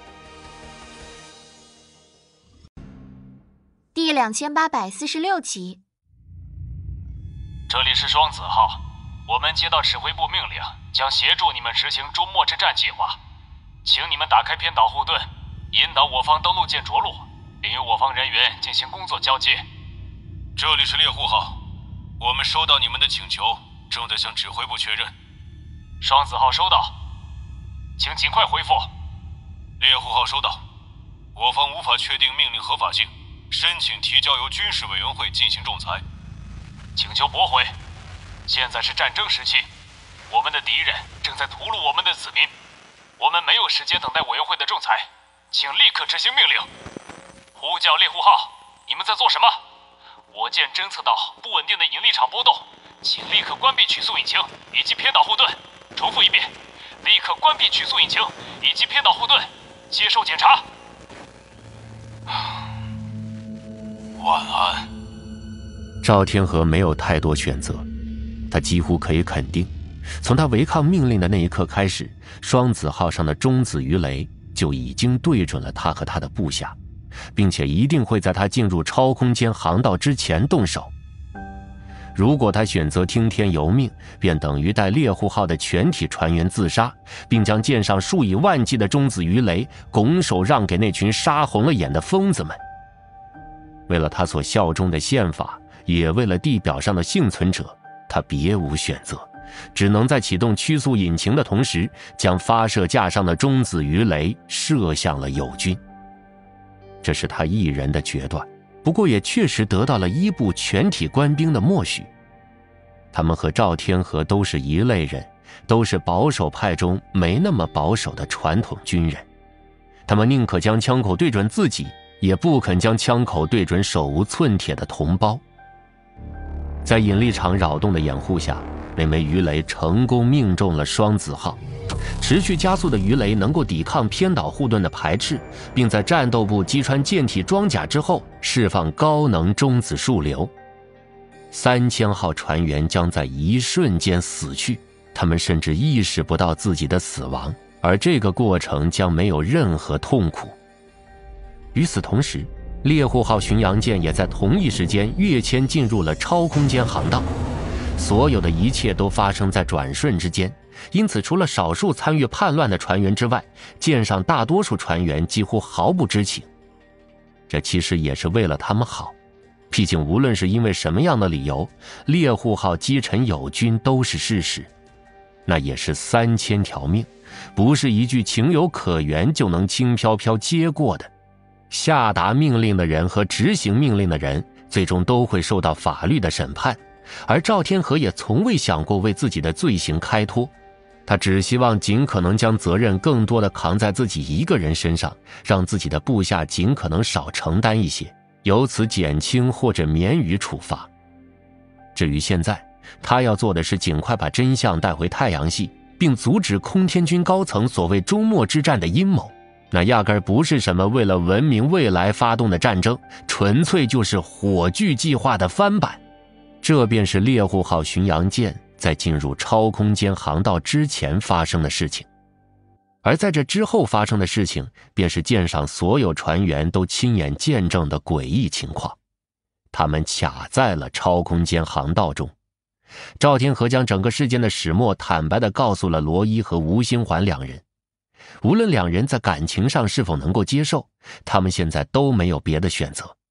第2846集。 这里是双子号，我们接到指挥部命令，将协助你们执行终末之战计划，请你们打开偏导护盾，引导我方登陆舰着陆，并与我方人员进行工作交接。 这里是猎户号，我们收到你们的请求，正在向指挥部确认。 双子号收到，请尽快回复。 猎户号收到，我方无法确定命令合法性，申请提交由军事委员会进行仲裁。 请求驳回。现在是战争时期，我们的敌人正在屠戮我们的子民，我们没有时间等待委员会的仲裁，请立刻执行命令。呼叫猎户号，你们在做什么？我舰侦测到不稳定的引力场波动，请立刻关闭曲速引擎以及偏导护盾。重复一遍，立刻关闭曲速引擎以及偏导护盾，接受检查。 晚安。 赵天河没有太多选择，他几乎可以肯定，从他违抗命令的那一刻开始，双子号上的中子鱼雷就已经对准了他和他的部下，并且一定会在他进入超空间航道之前动手。如果他选择听天由命，便等于带猎户号的全体船员自杀，并将舰上数以万计的中子鱼雷拱手让给那群杀红了眼的疯子们。为了他所效忠的宪法，也为了地表上的幸存者，他别无选择，只能在启动曲速引擎的同时，将发射架上的中子鱼雷射向了友军。这是他一人的决断，不过也确实得到了伊部全体官兵的默许。他们和赵天河都是一类人，都是保守派中没那么保守的传统军人。他们宁可将枪口对准自己，也不肯将枪口对准手无寸铁的同胞。在引力场扰动的掩护下，那枚鱼雷成功命中了双子号。持续加速的鱼雷能够抵抗偏导护盾的排斥，并在战斗部击穿舰体装甲之后释放高能中子束流。3000号船员将在一瞬间死去，他们甚至意识不到自己的死亡，而这个过程将没有任何痛苦。与此同时，猎户号巡洋舰也在同一时间跃迁进入了超空间航道。所有的一切都发生在转瞬之间，因此除了少数参与叛乱的船员之外，舰上大多数船员几乎毫不知情。这其实也是为了他们好，毕竟无论是因为什么样的理由，猎户号击沉友军都是事实，那也是3000条命，不是一句情有可原就能轻飘飘接过的。下达命令的人和执行命令的人最终都会受到法律的审判，而赵天河也从未想过为自己的罪行开脱，他只希望尽可能将责任更多的扛在自己一个人身上，让自己的部下尽可能少承担一些，由此减轻或者免于处罚。至于现在，他要做的是尽快把真相带回太阳系，并阻止空天军高层所谓终末之战的阴谋。那压根儿不是什么为了文明未来发动的战争，纯粹就是火炬计划的翻版。这便是猎户号巡洋舰在进入超空间航道之前发生的事情。而在这之后发生的事情，便是舰上所有船员都亲眼见证的诡异情况。他们卡在了超空间航道中。赵天和将整个事件的始末坦白地告诉了罗伊和吴兴环两人。无论两人在感情上是否能够接受，他们现在都没有别的选择。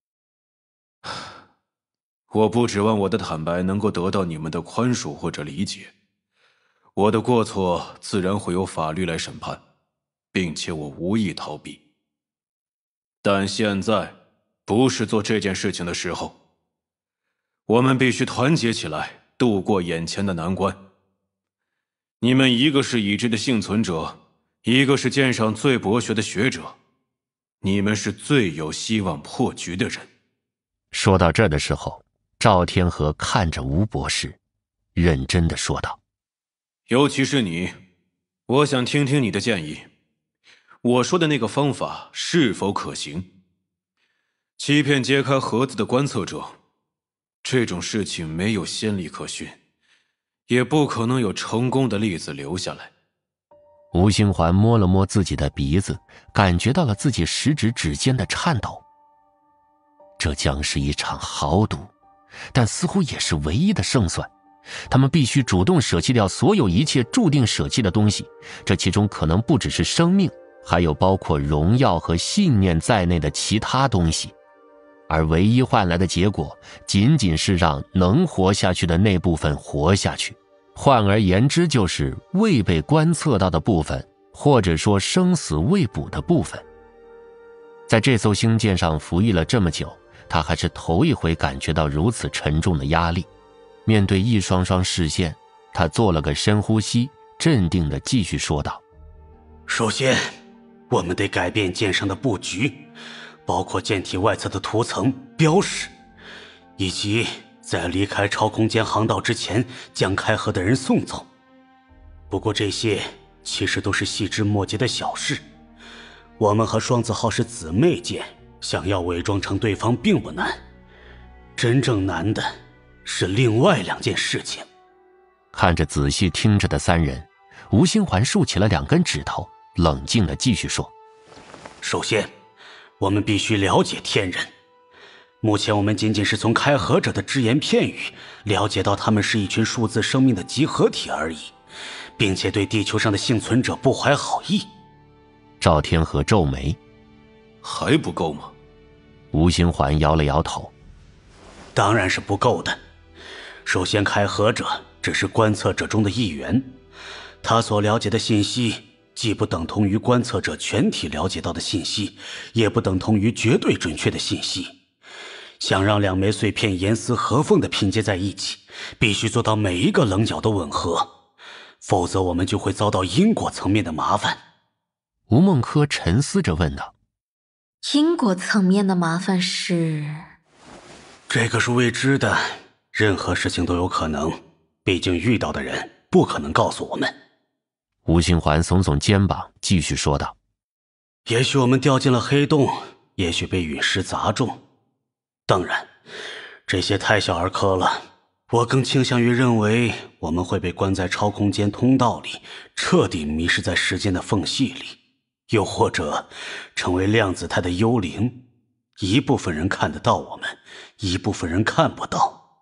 我不指望我的坦白能够得到你们的宽恕或者理解。我的过错自然会由法律来审判，并且我无意逃避。但现在不是做这件事情的时候，我们必须团结起来，度过眼前的难关。你们一个是已知的幸存者，一个是舰上最博学的学者，你们是最有希望破局的人。 说到这的时候，赵天和看着吴博士，认真地说道： 尤其是你，我想听听你的建议。我说的那个方法是否可行？欺骗揭开盒子的观测者，这种事情没有先例可循，也不可能有成功的例子留下来。 吴兴环摸了摸自己的鼻子，感觉到了自己食指指尖的颤抖。这将是一场豪赌，但似乎也是唯一的胜算。他们必须主动舍弃掉所有一切注定舍弃的东西，这其中可能不只是生命，还有包括荣耀和信念在内的其他东西。而唯一换来的结果，仅仅是让能活下去的那部分活下去。换而言之，就是未被观测到的部分，或者说生死未卜的部分。在这艘星舰上服役了这么久，他还是头一回感觉到如此沉重的压力。面对一双双视线，他做了个深呼吸，镇定地继续说道： 首先，我们得改变舰上的布局，包括舰体外侧的涂层、标识，以及在离开超空间航道之前将开河的人送走。不过这些其实都是细枝末节的小事。我们和双子号是姊妹舰，想要伪装成对方并不难，真正难的是另外两件事情。 看着仔细听着的三人，吴兴环竖起了2根指头，冷静地继续说： 首先，我们必须了解天人。目前我们仅仅是从开河者的只言片语了解到他们是一群数字生命的集合体而已，并且对地球上的幸存者不怀好意。 赵天和皱眉： 还不够吗？ 吴兴环摇了摇头： 当然是不够的。首先，开河者只是观测者中的一员，他所了解的信息既不等同于观测者全体了解到的信息，也不等同于绝对准确的信息。想让2枚碎片严丝合缝地拼接在一起，必须做到每一个棱角都吻合，否则我们就会遭到因果层面的麻烦。 吴梦柯沉思着问道： 因果层面的麻烦是？ 这个是未知的，任何事情都有可能，毕竟遇到的人不可能告诉我们。 吴兴环耸耸肩膀，继续说道： 也许我们掉进了黑洞，也许被陨石砸中，当然这些太小儿科了。我更倾向于认为我们会被关在超空间通道里，彻底迷失在时间的缝隙里，又或者成为量子态的幽灵，一部分人看得到我们，一部分人看不到。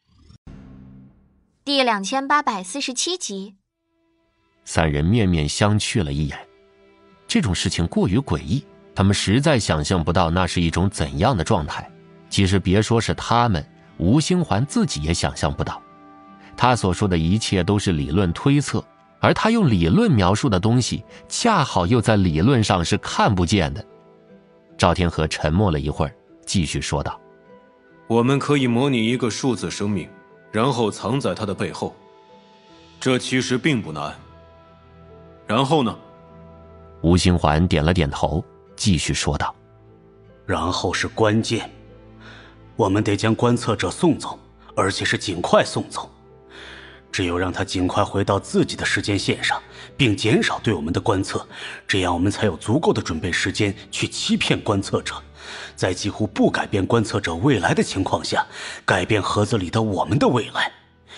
第2847集。 三人面面相觑了一眼，这种事情过于诡异，他们实在想象不到那是一种怎样的状态。其实别说是他们，吴兴环自己也想象不到。他所说的一切都是理论推测，而他用理论描述的东西，恰好又在理论上是看不见的。赵天和沉默了一会儿，继续说道： 我们可以模拟一个数字生命，然后藏在它的背后，这其实并不难。然后呢？ 吴兴环点了点头，继续说道： 然后是关键，我们得将观测者送走，而且是尽快送走。只有让他尽快回到自己的时间线上，并减少对我们的观测，这样我们才有足够的准备时间去欺骗观测者，在几乎不改变观测者未来的情况下，改变盒子里的我们的未来。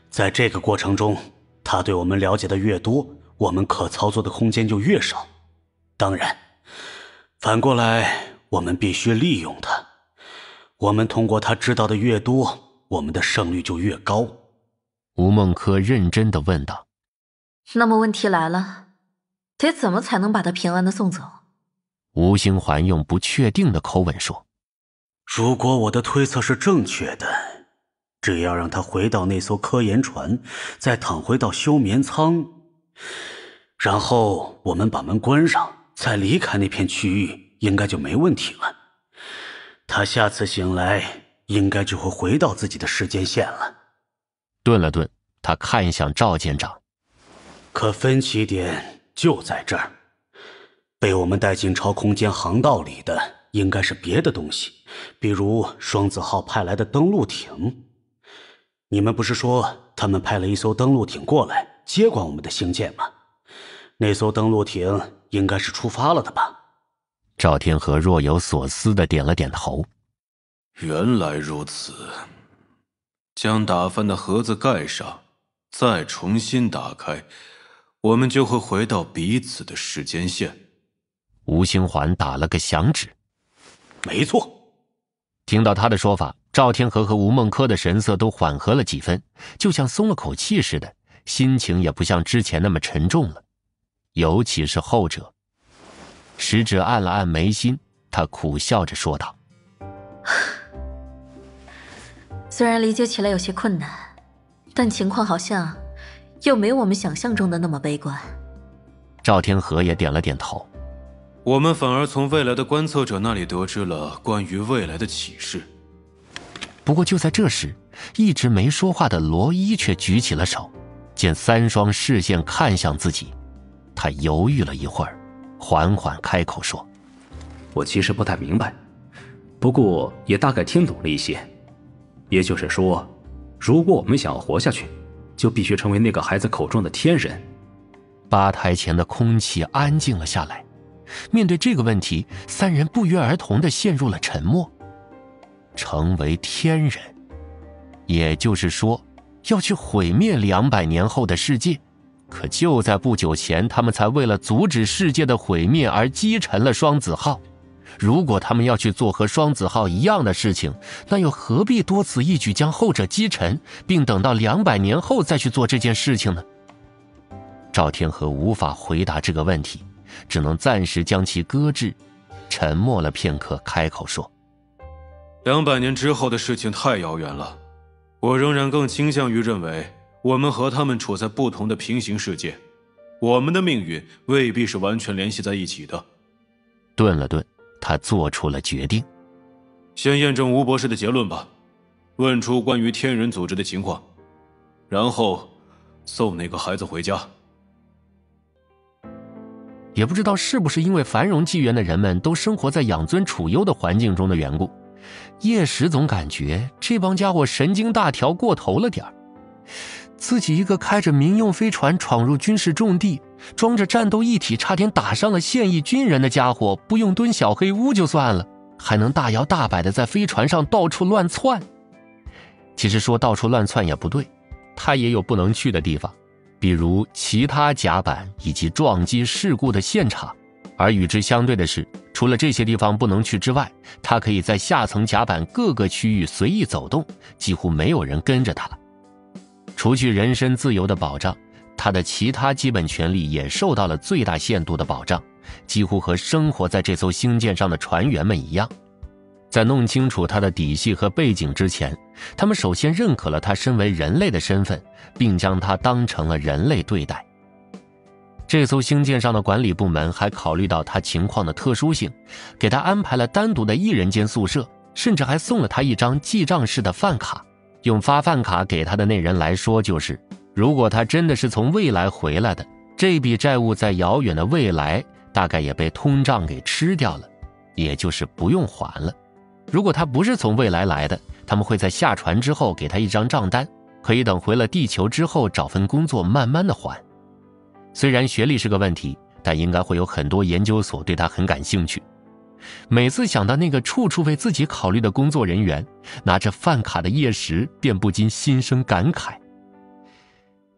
在这个过程中，他对我们了解的越多，我们可操作的空间就越少。当然，反过来，我们必须利用他。我们通过他知道的越多，我们的胜率就越高。 吴孟轲认真地问道。 那么问题来了，得怎么才能把他平安地送走？ 吴兴环用不确定的口吻说。 如果我的推测是正确的，只要让他回到那艘科研船，再躺回到休眠舱，然后我们把门关上，再离开那片区域，应该就没问题了。他下次醒来，应该就会回到自己的时间线了。 顿了顿，他看向赵舰长。 可分歧点就在这儿，被我们带进超空间航道里的应该是别的东西，比如双子号派来的登陆艇。你们不是说他们派了一艘登陆艇过来接管我们的星舰吗？那艘登陆艇应该是出发了的吧？ 赵天和若有所思地点了点头。 原来如此。将打翻的盒子盖上，再重新打开，我们就会回到彼此的时间线。 吴兴环打了个响指。 没错。 听到他的说法，赵天和吴孟轲的神色都缓和了几分，就像松了口气似的，心情也不像之前那么沉重了。尤其是后者。食指按了按眉心，他苦笑着说道。 虽然理解起来有些困难，但情况好像又没我们想象中的那么悲观。 赵天和也点了点头。 我们反而从未来的观测者那里得知了关于未来的启示。 不过就在这时，一直没说话的罗伊却举起了手，见三双视线看向自己，他犹豫了一会儿，缓缓开口说： 我其实不太明白，不过也大概听懂了一些。也就是说，如果我们想要活下去，就必须成为那个孩子口中的天人。 吧台前的空气安静了下来，面对这个问题，三人不约而同地陷入了沉默。成为天人，也就是说，要去毁灭200年后的世界。可就在不久前，他们才为了阻止世界的毁灭而击沉了双子号。如果他们要去做和双子号一样的事情，那又何必多此一举将后者击沉，并等到200年后再去做这件事情呢？赵天和无法回答这个问题，只能暂时将其搁置，沉默了片刻，开口说 ：200年之后的事情太遥远了，我仍然更倾向于认为我们和他们处在不同的平行世界，我们的命运未必是完全联系在一起的。 顿了顿，他做出了决定。 先验证吴博士的结论吧，问出关于天人组织的情况，然后送那个孩子回家。 也不知道是不是因为繁荣纪元的人们都生活在养尊处优的环境中的缘故，叶石总感觉这帮家伙神经大条过头了点儿。自己一个开着民用飞船闯入军事重地，装着战斗一体差点打伤了现役军人的家伙，不用蹲小黑屋就算了，还能大摇大摆地在飞船上到处乱窜。其实说到处乱窜也不对，他也有不能去的地方，比如其他甲板以及撞击事故的现场。而与之相对的是，除了这些地方不能去之外，他可以在下层甲板各个区域随意走动，几乎没有人跟着他。除去人身自由的保障，他的其他基本权利也受到了最大限度的保障，几乎和生活在这艘星舰上的船员们一样。在弄清楚他的底细和背景之前，他们首先认可了他身为人类的身份，并将他当成了人类对待。这艘星舰上的管理部门还考虑到他情况的特殊性，给他安排了单独的1人间宿舍，甚至还送了他一张记账式的饭卡。用发饭卡给他的那人来说，就是如果他真的是从未来回来的，这笔债务在遥远的未来大概也被通胀给吃掉了，也就是不用还了。如果他不是从未来来的，他们会在下船之后给他一张账单，可以等回了地球之后找份工作慢慢的还。虽然学历是个问题，但应该会有很多研究所对他很感兴趣。每次想到那个处处为自己考虑的工作人员，拿着饭卡的叶石便不禁心生感慨。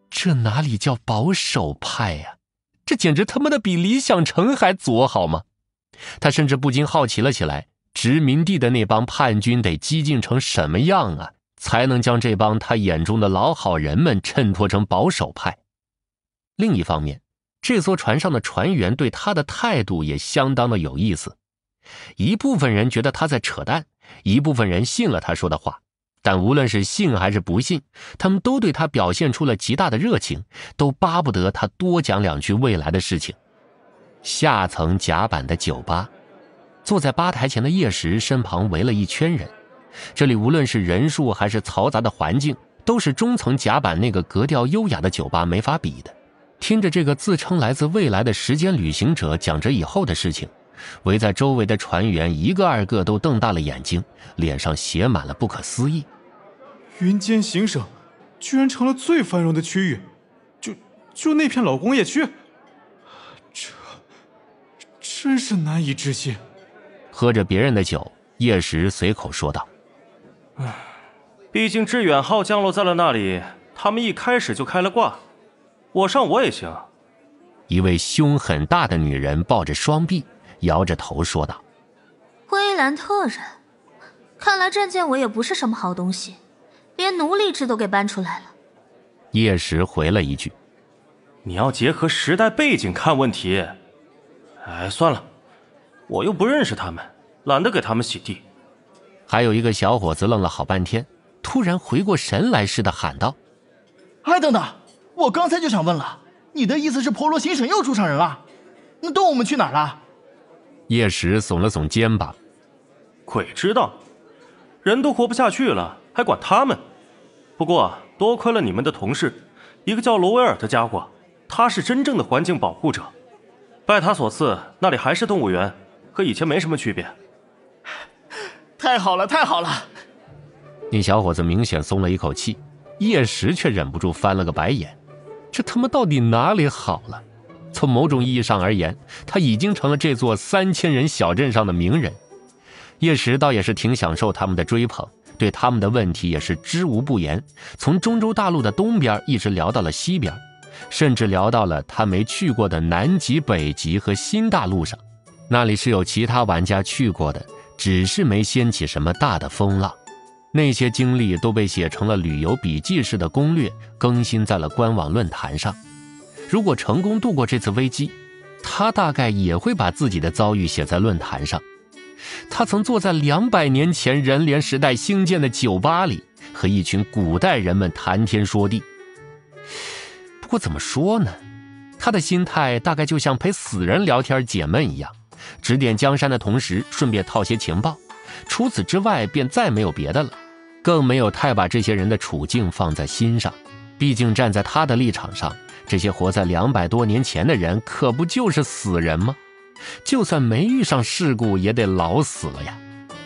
这哪里叫保守派呀？这简直他妈的比理想城还左好吗？他甚至不禁好奇了起来，殖民地的那帮叛军得激进成什么样啊，才能将这帮他眼中的老好人们衬托成保守派？另一方面，这艘船上的船员对他的态度也相当的有意思。一部分人觉得他在扯淡，一部分人信了他说的话，但无论是信还是不信，他们都对他表现出了极大的热情，都巴不得他多讲两句未来的事情。下层甲板的酒吧，坐在吧台前的叶石身旁围了一圈人，这里无论是人数还是嘈杂的环境，都是中层甲板那个格调优雅的酒吧没法比的。听着这个自称来自未来的时间旅行者讲着以后的事情，围在周围的船员一个二个都瞪大了眼睛，脸上写满了不可思议。 云间行省居然成了最繁荣的区域，就那片老工业区，这真是难以置信。 喝着别人的酒，叶石随口说道： 毕竟致远号降落在了那里，他们一开始就开了挂，我上我也行。 一位胸很大的女人抱着双臂，摇着头说道： 灰兰特人，看来战舰尾也不是什么好东西，连奴隶制都给搬出来了。 叶石回了一句： 你要结合时代背景看问题。哎，算了，我又不认识他们，懒得给他们洗地。 还有一个小伙子愣了好半天，突然回过神来似的喊道： 哎，等等，我刚才就想问了，你的意思是婆罗行省又出上人了？那动物们去哪儿了？ 叶石耸了耸肩膀： 鬼知道，人都活不下去了，还管他们？不过多亏了你们的同事，一个叫罗维尔的家伙，他是真正的环境保护者。拜他所赐，那里还是动物园，和以前没什么区别。 太好了，太好了！ 那小伙子明显松了一口气，叶石却忍不住翻了个白眼。这他妈到底哪里好了？从某种意义上而言，他已经成了这座3000人小镇上的名人。叶石倒也是挺享受他们的追捧，对他们的问题也是知无不言，从中洲大陆的东边一直聊到了西边，甚至聊到了他没去过的南极、北极和新大陆上。那里是有其他玩家去过的，只是没掀起什么大的风浪。那些经历都被写成了旅游笔记式的攻略，更新在了官网论坛上。如果成功度过这次危机，他大概也会把自己的遭遇写在论坛上。他曾坐在200年前人莲时代兴建的酒吧里，和一群古代人们谈天说地。不过怎么说呢，他的心态大概就像陪死人聊天解闷一样，指点江山的同时顺便套些情报，除此之外便再没有别的了，更没有太把这些人的处境放在心上。毕竟站在他的立场上，这些活在200多年前的人可不就是死人吗？就算没遇上事故也得老死了呀。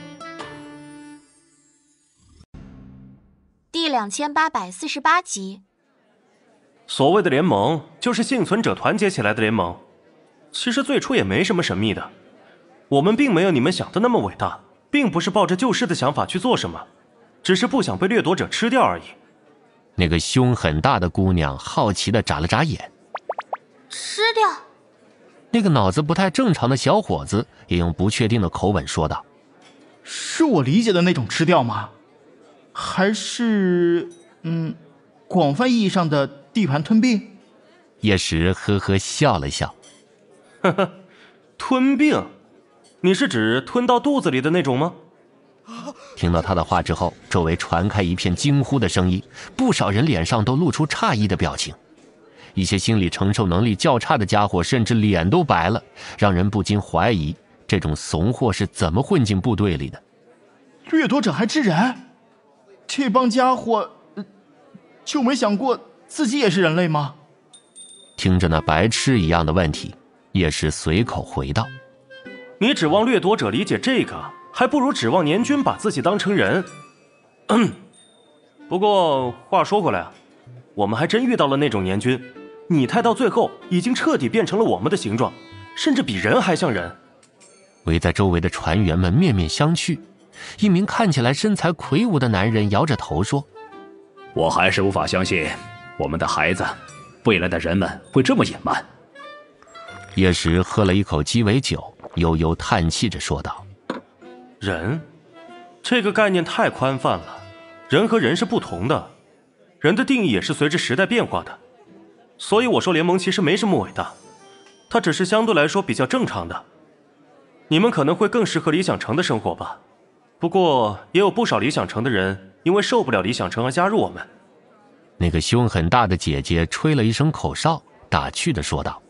第2848集。 所谓的联盟，就是幸存者团结起来的联盟。其实最初也没什么神秘的，我们并没有你们想的那么伟大，并不是抱着救世的想法去做什么，只是不想被掠夺者吃掉而已。 那个胸很大的姑娘好奇地眨了眨眼。 吃掉？ 那个脑子不太正常的小伙子也用不确定的口吻说道： 是我理解的那种吃掉吗？还是广泛意义上的地盘吞并？ 叶石呵呵笑了笑。 呵呵，吞并？你是指吞到肚子里的那种吗？ 听到他的话之后，周围传开一片惊呼的声音，不少人脸上都露出诧异的表情。一些心理承受能力较差的家伙甚至脸都白了，让人不禁怀疑这种怂货是怎么混进部队里的。 掠夺者还知人？这帮家伙就没想过自己也是人类吗？ 听着那白痴一样的问题，叶石随口回道： 你指望掠夺者理解这个，还不如指望年军把自己当成人。不过话说回来啊，我们还真遇到了那种年军，拟态到最后已经彻底变成了我们的形状，甚至比人还像人。 围在周围的船员们面面相觑，一名看起来身材魁梧的男人摇着头说： 我还是无法相信我们的孩子，未来的人们会这么隐瞒？ 叶时喝了一口鸡尾酒，悠悠叹气着说道：“ 人，这个概念太宽泛了。人和人是不同的，人的定义也是随着时代变化的。所以我说联盟其实没什么伟大，它只是相对来说比较正常的。你们可能会更适合理想城的生活吧。不过也有不少理想城的人因为受不了理想城而加入我们。” 那个胸很大的姐姐吹了一声口哨，打趣地说道：“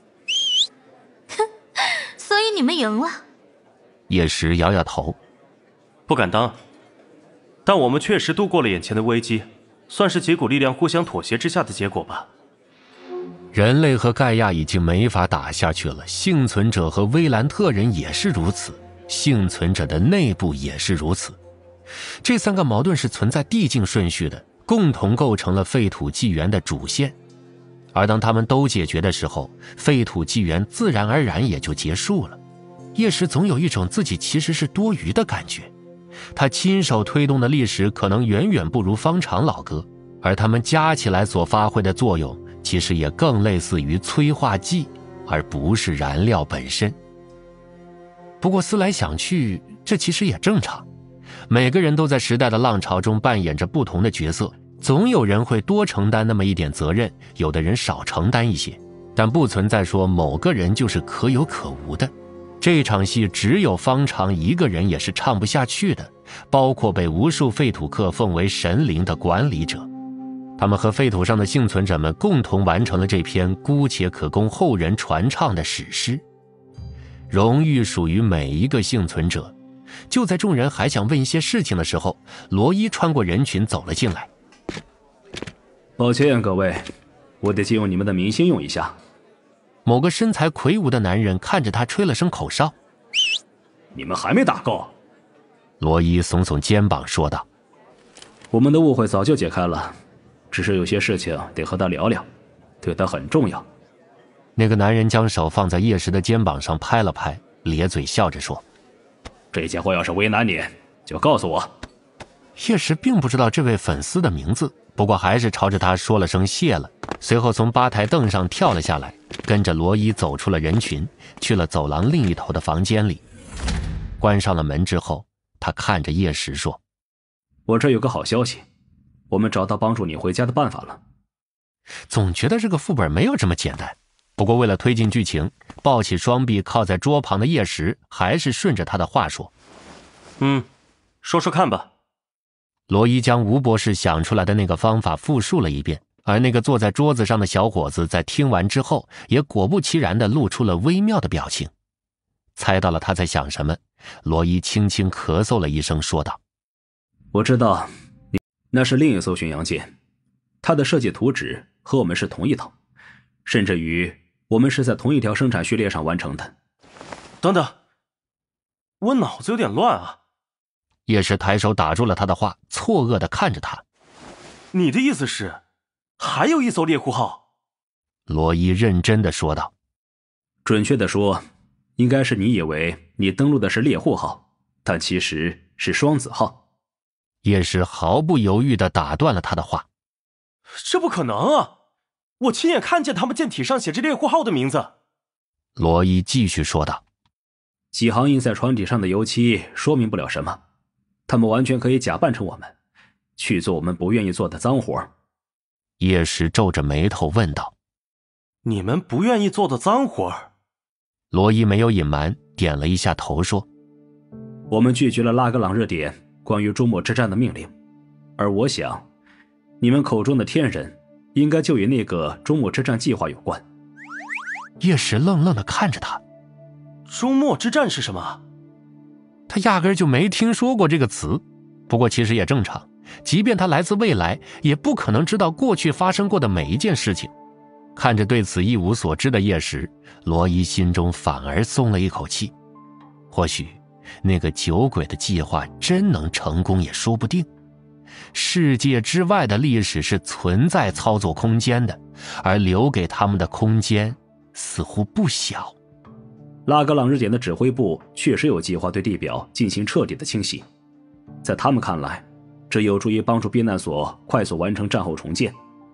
所以你们赢了。” 叶时摇摇头：“ 不敢当，但我们确实度过了眼前的危机，算是几股力量互相妥协之下的结果吧。” 人类和盖亚已经没法打下去了，幸存者和威兰特人也是如此，幸存者的内部也是如此。这三个矛盾是存在递进顺序的，共同构成了废土纪元的主线。而当他们都解决的时候，废土纪元自然而然也就结束了。叶时总有一种自己其实是多余的感觉，他亲手推动的历史可能远远不如方长老哥，而他们加起来所发挥的作用其实也更类似于催化剂，而不是燃料本身。不过思来想去，这其实也正常，每个人都在时代的浪潮中扮演着不同的角色，总有人会多承担那么一点责任，有的人少承担一些，但不存在说某个人就是可有可无的。这场戏只有方长一个人也是唱不下去的，包括被无数废土客奉为神灵的管理者。他们和废土上的幸存者们共同完成了这篇姑且可供后人传唱的史诗。荣誉属于每一个幸存者。就在众人还想问一些事情的时候，罗伊穿过人群走了进来。 抱歉各位，我得借用你们的明星用一下。 某个身材魁梧的男人看着他吹了声口哨。 你们还没打够？ 罗伊耸耸肩膀说道：“ 我们的误会早就解开了，只是有些事情得和他聊聊，对他很重要。” 那个男人将手放在叶时的肩膀上拍了拍，咧嘴笑着说：“ 这家伙要是为难你，就告诉我。” 叶时并不知道这位粉丝的名字，不过还是朝着他说了声谢了，随后从吧台凳上跳了下来，跟着罗伊走出了人群，去了走廊另一头的房间里。关上了门之后，他看着叶时说：“ 我这有个好消息，我们找到帮助你回家的办法了。” 总觉得这个副本没有这么简单，不过为了推进剧情，抱起双臂靠在桌旁的叶时还是顺着他的话说：“ 说说看吧。” 罗伊将吴博士想出来的那个方法复述了一遍，而那个坐在桌子上的小伙子在听完之后也果不其然地露出了微妙的表情。猜到了他在想什么，罗伊轻轻咳嗽了一声说道：“ 我知道，那是另一艘巡洋舰，它的设计图纸和我们是同一套，甚至于我们是在同一条生产序列上完成的。” 等等，我脑子有点乱啊。 叶时抬手打住了他的话，错愕地看着他：“ 你的意思是，还有一艘猎户号？” 罗伊认真地说道：“ 准确地说，应该是你以为你登陆的是猎户号，但其实是双子号。” 叶时毫不犹豫地打断了他的话：“ 这不可能啊！我亲眼看见他们舰体上写着猎户号的名字。” 罗伊继续说道：“ 几行印在船体上的油漆说明不了什么。他们完全可以假扮成我们，去做我们不愿意做的脏活。” 叶时皱着眉头问道：“ 你们不愿意做的脏活？” 罗伊没有隐瞒，点了一下头说：“ 我们拒绝了拉格朗热点关于周末之战的命令，而我想，你们口中的天人，应该就与那个周末之战计划有关。” 叶时愣愣地看着他：“ 周末之战是什么？” 他压根就没听说过这个词，不过其实也正常，即便他来自未来，也不可能知道过去发生过的每一件事情。看着对此一无所知的叶时，罗伊心中反而松了一口气。或许那个酒鬼的计划真能成功也说不定。世界之外的历史是存在操作空间的，而留给他们的空间似乎不小。 拉格朗日点的指挥部确实有计划对地表进行彻底的清洗，在他们看来，这有助于帮助避难所快速完成战后重建。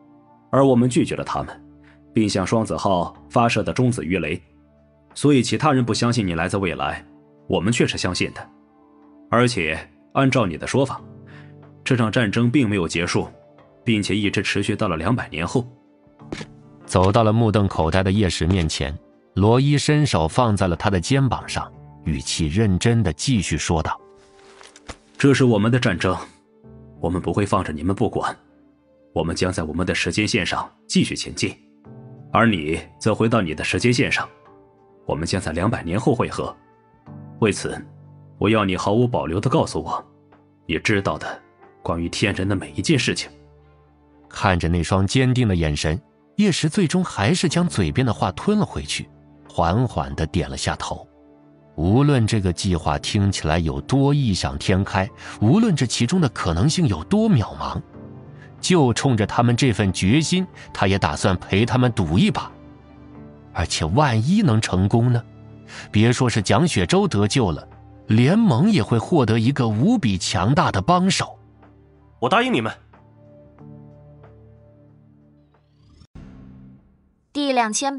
而我们拒绝了他们，并向双子号发射的中子鱼雷。所以其他人不相信你来自未来，我们却是相信的。而且按照你的说法，这场战争并没有结束，并且一直持续到了200年后。 走到了目瞪口呆的叶石面前，罗伊伸手放在了他的肩膀上，语气认真地继续说道： 这是我们的战争，我们不会放着你们不管，我们将在我们的时间线上继续前进，而你则回到你的时间线上，我们将在200年后会合。为此，我要你毫无保留地告诉我你知道的关于天人的每一件事情。 看着那双坚定的眼神，叶石最终还是将嘴边的话吞了回去，缓缓地点了下头。无论这个计划听起来有多异想天开，无论这其中的可能性有多渺茫，就冲着他们这份决心，他也打算陪他们赌一把。而且万一能成功呢？别说是蒋雪舟得救了，联盟也会获得一个无比强大的帮手。 我答应你们。 第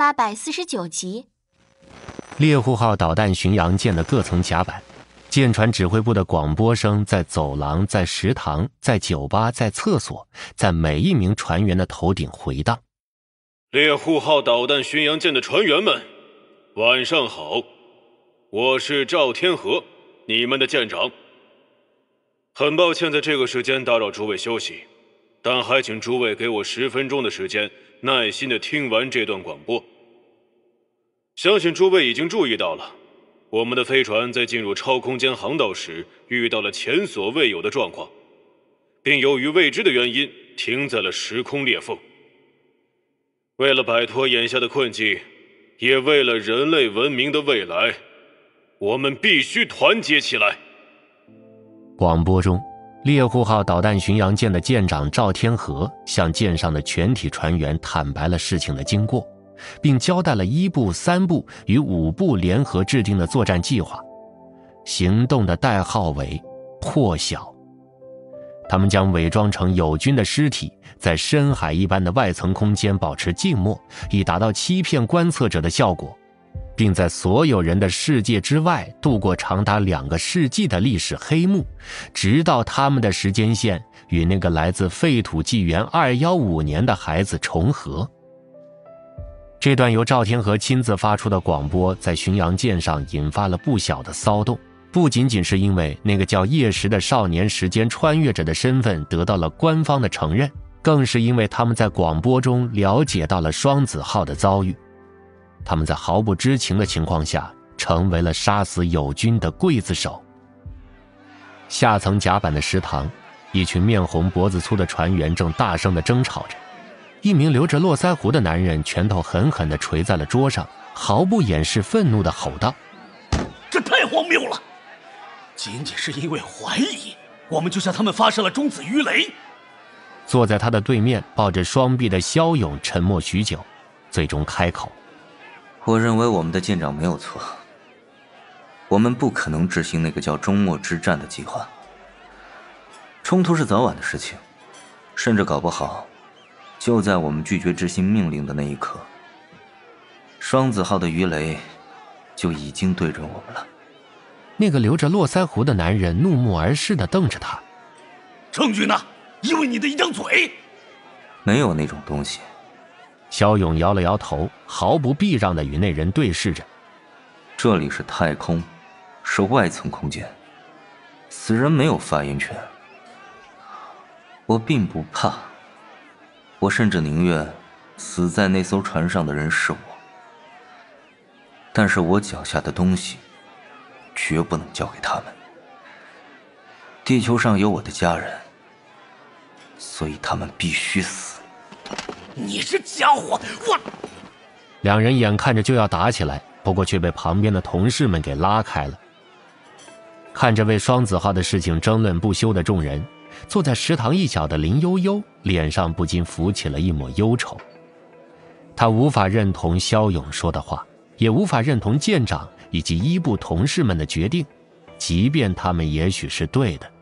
2849集。 猎户号导弹巡洋舰的各层甲板，舰船指挥部的广播声在走廊、在食堂、在酒吧、在厕所，在每一名船员的头顶回荡。 猎户号导弹巡洋舰的船员们，晚上好，我是赵天和，你们的舰长。很抱歉在这个时间打扰诸位休息，但还请诸位给我10分钟的时间，耐心地听完这段广播。相信诸位已经注意到了，我们的飞船在进入超空间航道时遇到了前所未有的状况，并由于未知的原因停在了时空裂缝。为了摆脱眼下的困境，也为了人类文明的未来，我们必须团结起来。 广播中，猎户号导弹巡洋舰的舰长赵天和向舰上的全体船员坦白了事情的经过，并交代了1部、3部与5部联合制定的作战计划，行动的代号为破晓。他们将伪装成友军的尸体，在深海一般的外层空间保持静默，以达到欺骗观测者的效果，并在所有人的世界之外度过长达2个世纪的历史黑幕，直到他们的时间线与那个来自废土纪元215年的孩子重合。这段由赵天和亲自发出的广播在巡洋舰上引发了不小的骚动，不仅仅是因为那个叫叶石的少年时间穿越者的身份得到了官方的承认，更是因为他们在广播中了解到了双子号的遭遇。他们在毫不知情的情况下成为了杀死友军的刽子手。下层甲板的食堂，一群面红脖子粗的船员正大声地争吵着。一名留着络腮胡的男人拳头狠狠地捶在了桌上，毫不掩饰愤怒地吼道： 这太荒谬了！仅仅是因为怀疑，我们就向他们发射了中子鱼雷。 坐在他的对面抱着双臂的肖勇沉默许久，最终开口： 我认为我们的舰长没有错，我们不可能执行那个叫终末之战的计划。冲突是早晚的事情，甚至搞不好就在我们拒绝执行命令的那一刻，双子号的鱼雷就已经对准我们了。 那个留着络腮胡的男人怒目而视地瞪着他： 证据呢？因为你的一张嘴。 没有那种东西。 肖勇摇了摇头，毫不避让地与那人对视着。 这里是太空，是外层空间，死人没有发言权。我并不怕，我甚至宁愿死在那艘船上的人是我，但是我脚下的东西绝不能交给他们。地球上有我的家人，所以他们必须死。 你这家伙，我…… 两人眼看着就要打起来，不过却被旁边的同事们给拉开了。看着为双子号的事情争论不休的众人，坐在食堂一角的林悠悠脸上不禁浮起了一抹忧愁。他无法认同肖勇说的话，也无法认同舰长以及一部同事们的决定，即便他们也许是对的。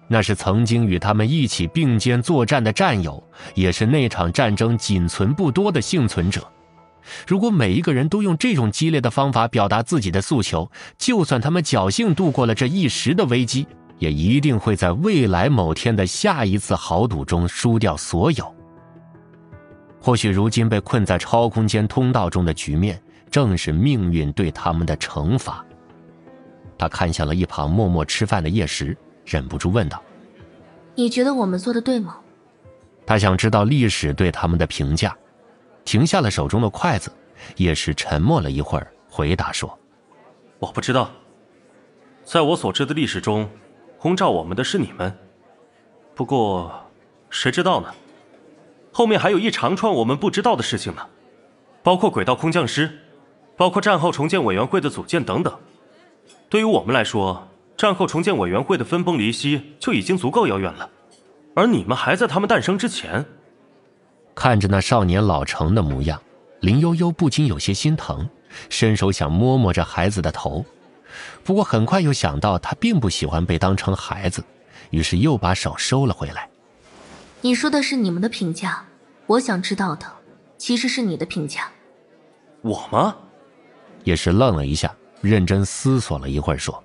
那是曾经与他们一起并肩作战的战友，也是那场战争仅存不多的幸存者。如果每一个人都用这种激烈的方法表达自己的诉求，就算他们侥幸度过了这一时的危机，也一定会在未来某天的下一次豪赌中输掉所有。或许如今被困在超空间通道中的局面，正是命运对他们的惩罚。他看向了一旁默默吃饭的叶时，忍不住问道： 你觉得我们做的对吗？ 他想知道历史对他们的评价，停下了手中的筷子。叶时沉默了一会儿，回答说： 我不知道，在我所知的历史中，轰炸我们的是你们。不过谁知道呢，后面还有一长串我们不知道的事情呢，包括轨道空降师，包括战后重建委员会的组建等等。对于我们来说，战后重建委员会的分崩离析就已经足够遥远了，而你们还在他们诞生之前。 看着那少年老成的模样，林悠悠不禁有些心疼，伸手想摸摸这孩子的头，不过很快又想到他并不喜欢被当成孩子，于是又把手收了回来。 你说的是你们的评价，我想知道的其实是你的评价。 我吗？ 也是愣了一下，认真思索了一会儿说：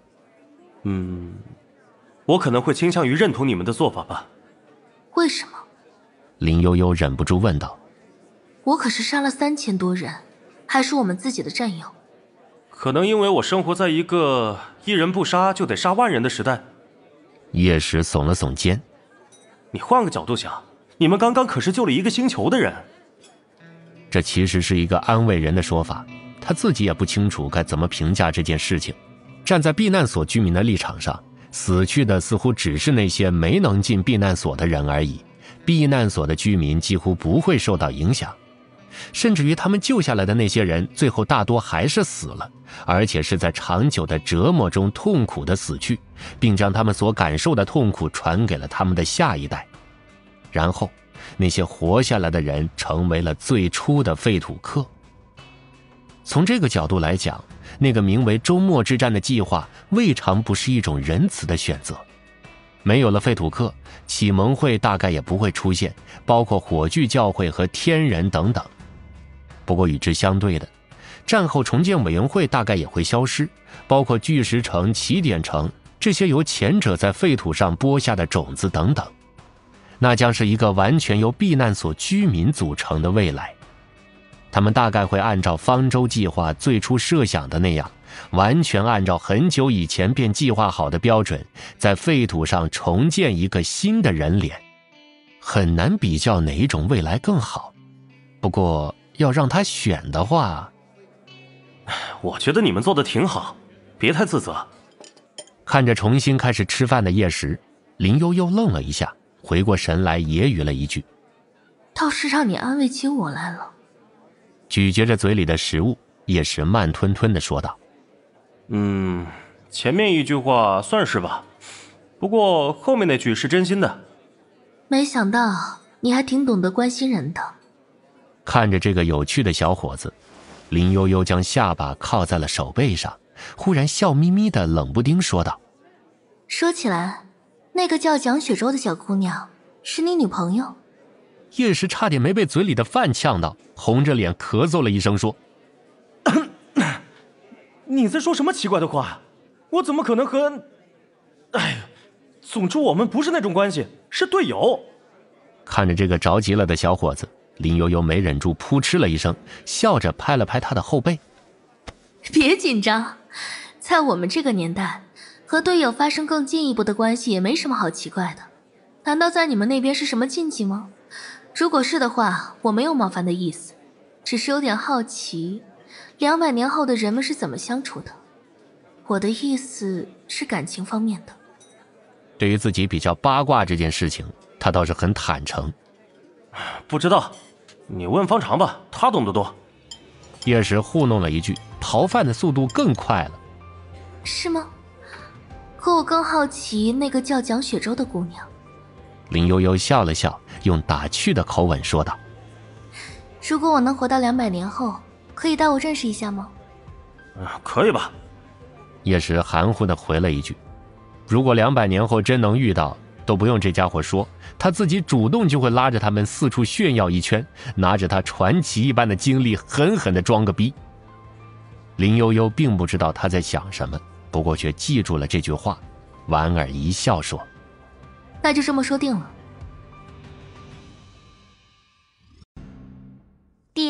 我可能会倾向于认同你们的做法吧。 为什么？ 林悠悠忍不住问道。 我可是杀了3000多人，还是我们自己的战友。 可能因为我生活在一个一人不杀就得杀万人的时代。 叶时耸了耸肩。 你换个角度想，你们刚刚可是救了一个星球的人。 这其实是一个安慰人的说法，他自己也不清楚该怎么评价这件事情。站在避难所居民的立场上，死去的似乎只是那些没能进避难所的人而已，避难所的居民几乎不会受到影响。甚至于他们救下来的那些人，最后大多还是死了，而且是在长久的折磨中痛苦的死去，并将他们所感受的痛苦传给了他们的下一代。然后那些活下来的人成为了最初的废土客。从这个角度来讲，那个名为周末之战的计划未尝不是一种仁慈的选择。没有了废土客，启蒙会大概也不会出现，包括火炬教会和天人等等。不过与之相对的，战后重建委员会大概也会消失，包括巨石城、起点城这些由前者在废土上播下的种子等等。那将是一个完全由避难所居民组成的未来。他们大概会按照方舟计划最初设想的那样，完全按照很久以前便计划好的标准，在废土上重建一个新的人脸。很难比较哪一种未来更好。不过要让他选的话， 我觉得你们做的挺好，别太自责。 看着重新开始吃饭的叶时，林悠悠愣了一下，回过神来揶揄了一句： 倒是让你安慰起我来了。 咀嚼着嘴里的食物，叶时慢吞吞地说道： 前面一句话算是吧，不过后面那句是真心的。 没想到你还挺懂得关心人的。 看着这个有趣的小伙子，林悠悠将下巴靠在了手背上，忽然笑眯眯的冷不丁说道： 说起来，那个叫蒋雪舟的小姑娘是你女朋友？ 叶时差点没被嘴里的饭呛到，红着脸咳嗽了一声说： 你在说什么奇怪的话？我怎么可能和……总之我们不是那种关系，是队友。 看着这个着急了的小伙子，林悠悠没忍住扑哧了一声，笑着拍了拍他的后背。 别紧张，在我们这个年代，和队友发生更进一步的关系也没什么好奇怪的。难道在你们那边是什么禁忌吗？如果是的话，我没有冒犯的意思，只是有点好奇200年后的人们是怎么相处的。我的意思是感情方面的。 对于自己比较八卦这件事情，他倒是很坦诚。 不知道，你问方长吧，他懂得多。 叶时糊弄了一句，逃饭的速度更快了。 是吗？可我更好奇那个叫蒋雪舟的姑娘。 林悠悠笑了笑，用打趣的口吻说道： 如果我能活到200年后，可以带我认识一下吗？ 可以吧。 叶时含糊地回了一句：如果200年后真能遇到， 都不用这家伙说，他自己主动就会拉着他们四处炫耀一圈，拿着他传奇一般的经历狠狠地装个逼。林悠悠并不知道他在想什么，不过却记住了这句话，莞尔一笑说： 那就这么说定了。 第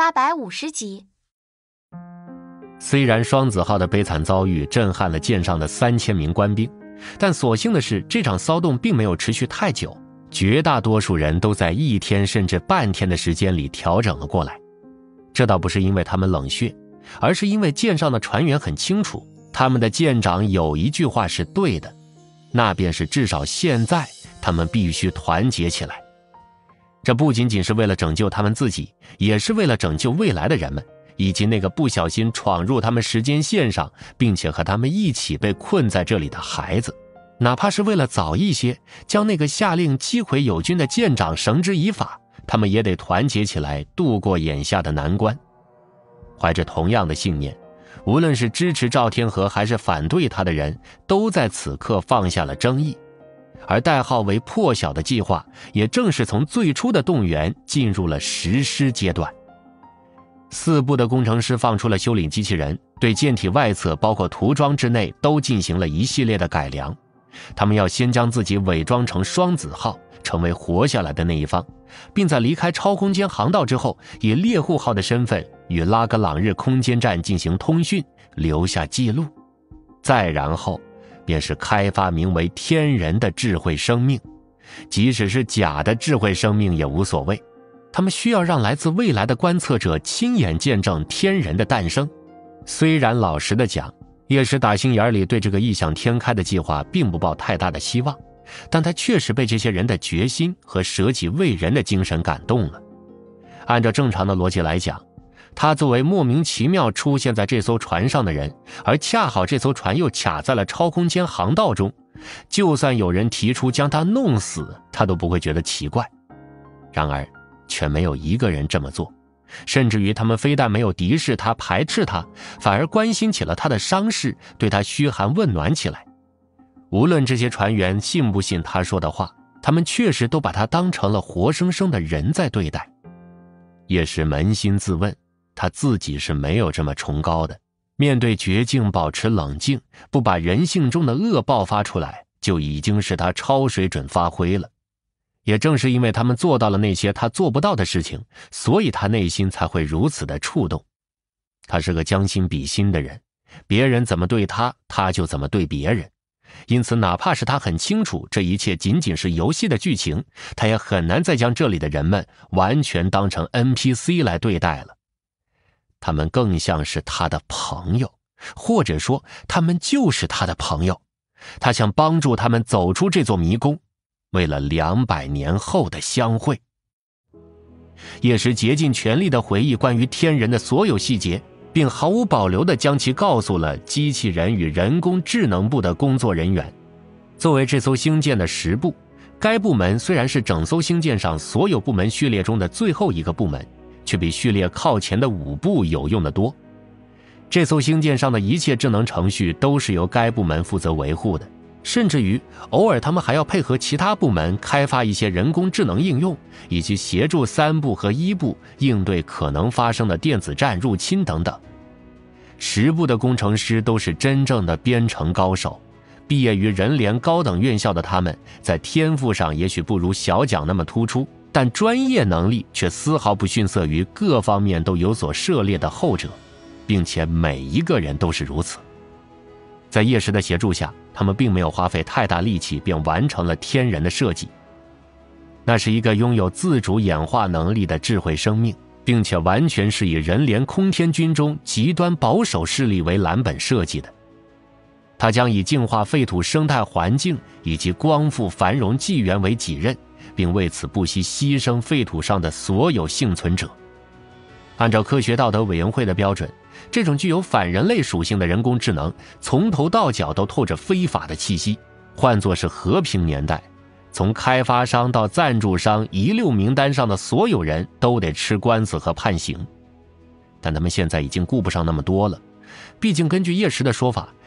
2850集。 虽然双子号的悲惨遭遇震撼了舰上的3000名官兵，但所幸的是，这场骚动并没有持续太久，绝大多数人都在1天甚至半天的时间里调整了过来。这倒不是因为他们冷血，而是因为舰上的船员很清楚，他们的舰长有一句话是对的，那便是至少现在他们必须团结起来。这不仅仅是为了拯救他们自己，也是为了拯救未来的人们，以及那个不小心闯入他们时间线上，并且和他们一起被困在这里的孩子。哪怕是为了早一些将那个下令击毁友军的舰长绳之以法，他们也得团结起来度过眼下的难关。怀着同样的信念，无论是支持赵天河还是反对他的人，都在此刻放下了争议。而代号为破晓的计划也正是从最初的动员进入了实施阶段。4部的工程师放出了修理机器人，对舰体外侧包括涂装之内都进行了一系列的改良。他们要先将自己伪装成双子号，成为活下来的那一方，并在离开超空间航道之后，以猎户号的身份与拉格朗日空间站进行通讯，留下记录。再然后便是开发名为天人的智慧生命，即使是假的智慧生命也无所谓，他们需要让来自未来的观测者亲眼见证天人的诞生。虽然老实的讲，叶师打心眼里对这个异想天开的计划并不抱太大的希望，但他确实被这些人的决心和舍己为人的精神感动了。按照正常的逻辑来讲，他作为莫名其妙出现在这艘船上的人，而恰好这艘船又卡在了超空间航道中，就算有人提出将他弄死，他都不会觉得奇怪。然而却没有一个人这么做，甚至于他们非但没有敌视他排斥他，反而关心起了他的伤势，对他嘘寒问暖起来。无论这些船员信不信他说的话，他们确实都把他当成了活生生的人在对待。叶时扪心自问，他自己是没有这么崇高的，面对绝境保持冷静，不把人性中的恶爆发出来，就已经是他超水准发挥了。也正是因为他们做到了那些他做不到的事情，所以他内心才会如此的触动。他是个将心比心的人，别人怎么对他，他就怎么对别人。因此哪怕是他很清楚这一切仅仅是游戏的剧情，他也很难再将这里的人们完全当成 NPC 来对待了。他们更像是他的朋友，或者说他们就是他的朋友。他想帮助他们走出这座迷宫，为了200年后的相会。叶时竭尽全力地回忆关于天人的所有细节，并毫无保留地将其告诉了机器人与人工智能部的工作人员。作为这艘星舰的10部，该部门虽然是整艘星舰上所有部门序列中的最后一个部门，却比序列靠前的5部有用得多。这艘星舰上的一切智能程序都是由该部门负责维护的，甚至于偶尔他们还要配合其他部门开发一些人工智能应用，以及协助3部和1部应对可能发生的电子战入侵等等。10部的工程师都是真正的编程高手，毕业于人联高等院校的他们，在天赋上也许不如小蒋那么突出，但专业能力却丝毫不逊色于各方面都有所涉猎的后者，并且每一个人都是如此。在叶时的协助下，他们并没有花费太大力气便完成了天人的设计。那是一个拥有自主演化能力的智慧生命，并且完全是以人联空天军中极端保守势力为蓝本设计的。它将以净化废土生态环境以及光复繁荣纪元为己任，并为此不惜牺牲废土上的所有幸存者。按照科学道德委员会的标准，这种具有反人类属性的人工智能从头到脚都透着非法的气息。换作是和平年代，从开发商到赞助商遗留名单上的所有人都得吃官司和判刑。但他们现在已经顾不上那么多了，毕竟根据叶时的说法，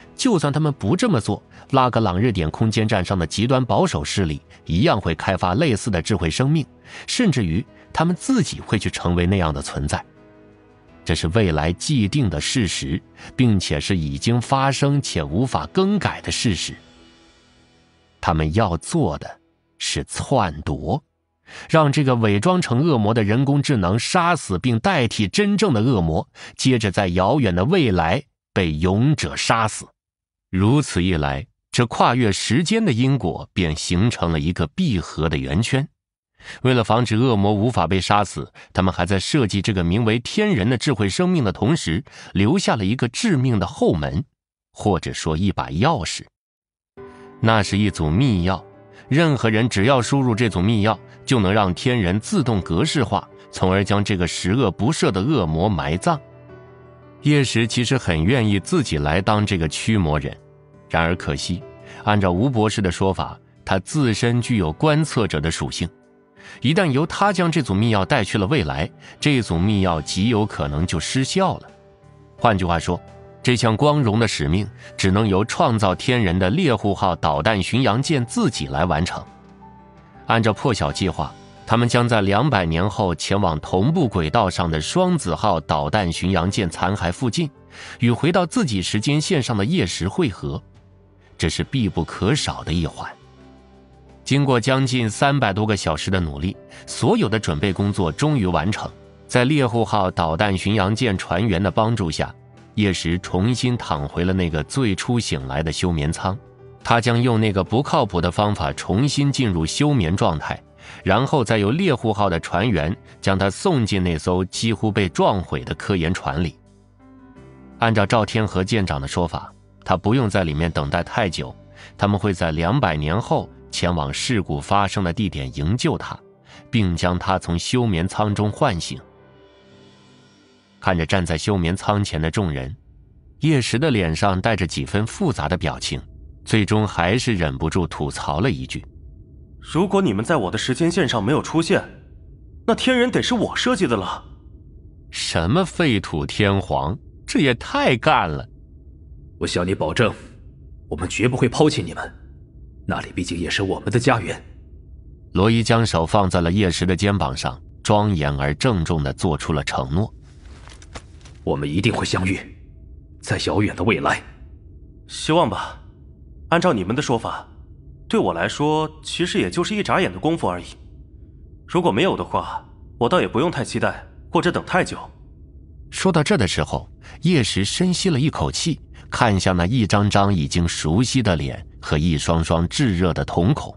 就算他们不这么做，拉格朗日点空间站上的极端保守势力一样会开发类似的智慧生命，甚至于他们自己会去成为那样的存在。这是未来既定的事实，并且是已经发生且无法更改的事实。他们要做的是篡夺，让这个伪装成恶魔的人工智能杀死并代替真正的恶魔，接着在遥远的未来被勇者杀死。如此一来，这跨越时间的因果便形成了一个闭合的圆圈。为了防止恶魔无法被杀死，他们还在设计这个名为天人的智慧生命的同时，留下了一个致命的后门，或者说一把钥匙。那是一组密钥，任何人只要输入这组密钥，就能让天人自动格式化，从而将这个十恶不赦的恶魔埋葬。叶时其实很愿意自己来当这个驱魔人，然而可惜，按照吴博士的说法，他自身具有观测者的属性，一旦由他将这组密钥带去了未来，这组密钥极有可能就失效了。换句话说，这项光荣的使命只能由创造天人的猎户号导弹巡洋舰自己来完成。按照破晓计划，他们将在200年后前往同步轨道上的双子号导弹巡洋舰残骸附近，与回到自己时间线上的叶时会合，这是必不可少的一环。经过将近300多个小时的努力，所有的准备工作终于完成。在猎户号导弹巡洋舰船员的帮助下，叶时重新躺回了那个最初醒来的休眠舱。他将用那个不靠谱的方法重新进入休眠状态，然后再由猎户号的船员将他送进那艘几乎被撞毁的科研船里。按照赵天和舰长的说法，他不用在里面等待太久，他们会在200年后前往事故发生的地点营救他，并将他从休眠舱中唤醒。看着站在休眠舱前的众人，叶时的脸上带着几分复杂的表情，最终还是忍不住吐槽了一句： 如果你们在我的时间线上没有出现，那天人得是我设计的了。 什么废土天皇，这也太干了！ 我向你保证，我们绝不会抛弃你们，那里毕竟也是我们的家园。 罗伊将手放在了叶时的肩膀上，庄严而郑重地做出了承诺： 我们一定会相遇，在遥远的未来。 希望吧。按照你们的说法，对我来说其实也就是一眨眼的功夫而已。如果没有的话，我倒也不用太期待或者等太久。 说到这的时候，叶时深吸了一口气，看向那一张张已经熟悉的脸和一双双炙热的瞳孔。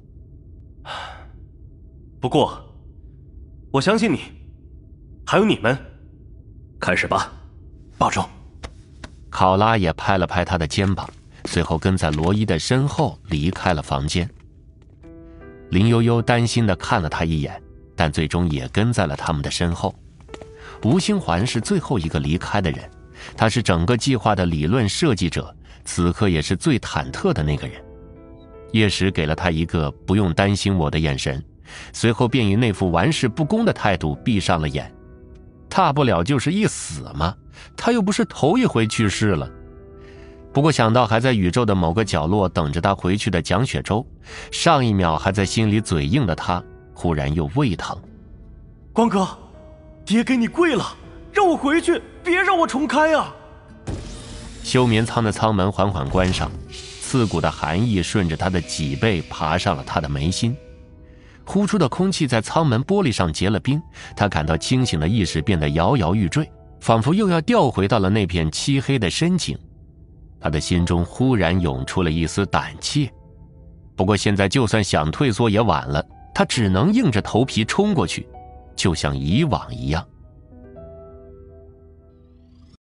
不过我相信你，还有你们。 开始吧。 保重。 考拉也拍了拍他的肩膀，随后跟在罗伊的身后离开了房间。林悠悠担心地看了他一眼，但最终也跟在了他们的身后。吴兴环是最后一个离开的人，他是整个计划的理论设计者，此刻也是最忐忑的那个人。叶时给了他一个不用担心我的眼神，随后便以那副玩世不恭的态度闭上了眼。大不了就是一死嘛，他又不是头一回去世了。不过想到还在宇宙的某个角落等着他回去的蒋雪舟，上一秒还在心里嘴硬的他，忽然又胃疼。 光哥，爹给你跪了，让我回去，别让我重开啊！ 休眠舱的舱门缓缓关上，刺骨的寒意顺着他的脊背爬上了他的眉心。呼出的空气在舱门玻璃上结了冰，他感到清醒的意识变得摇摇欲坠，仿佛又要掉回到了那片漆黑的深井。他的心中忽然涌出了一丝胆怯，不过现在就算想退缩也晚了，他只能硬着头皮冲过去，就像以往一样。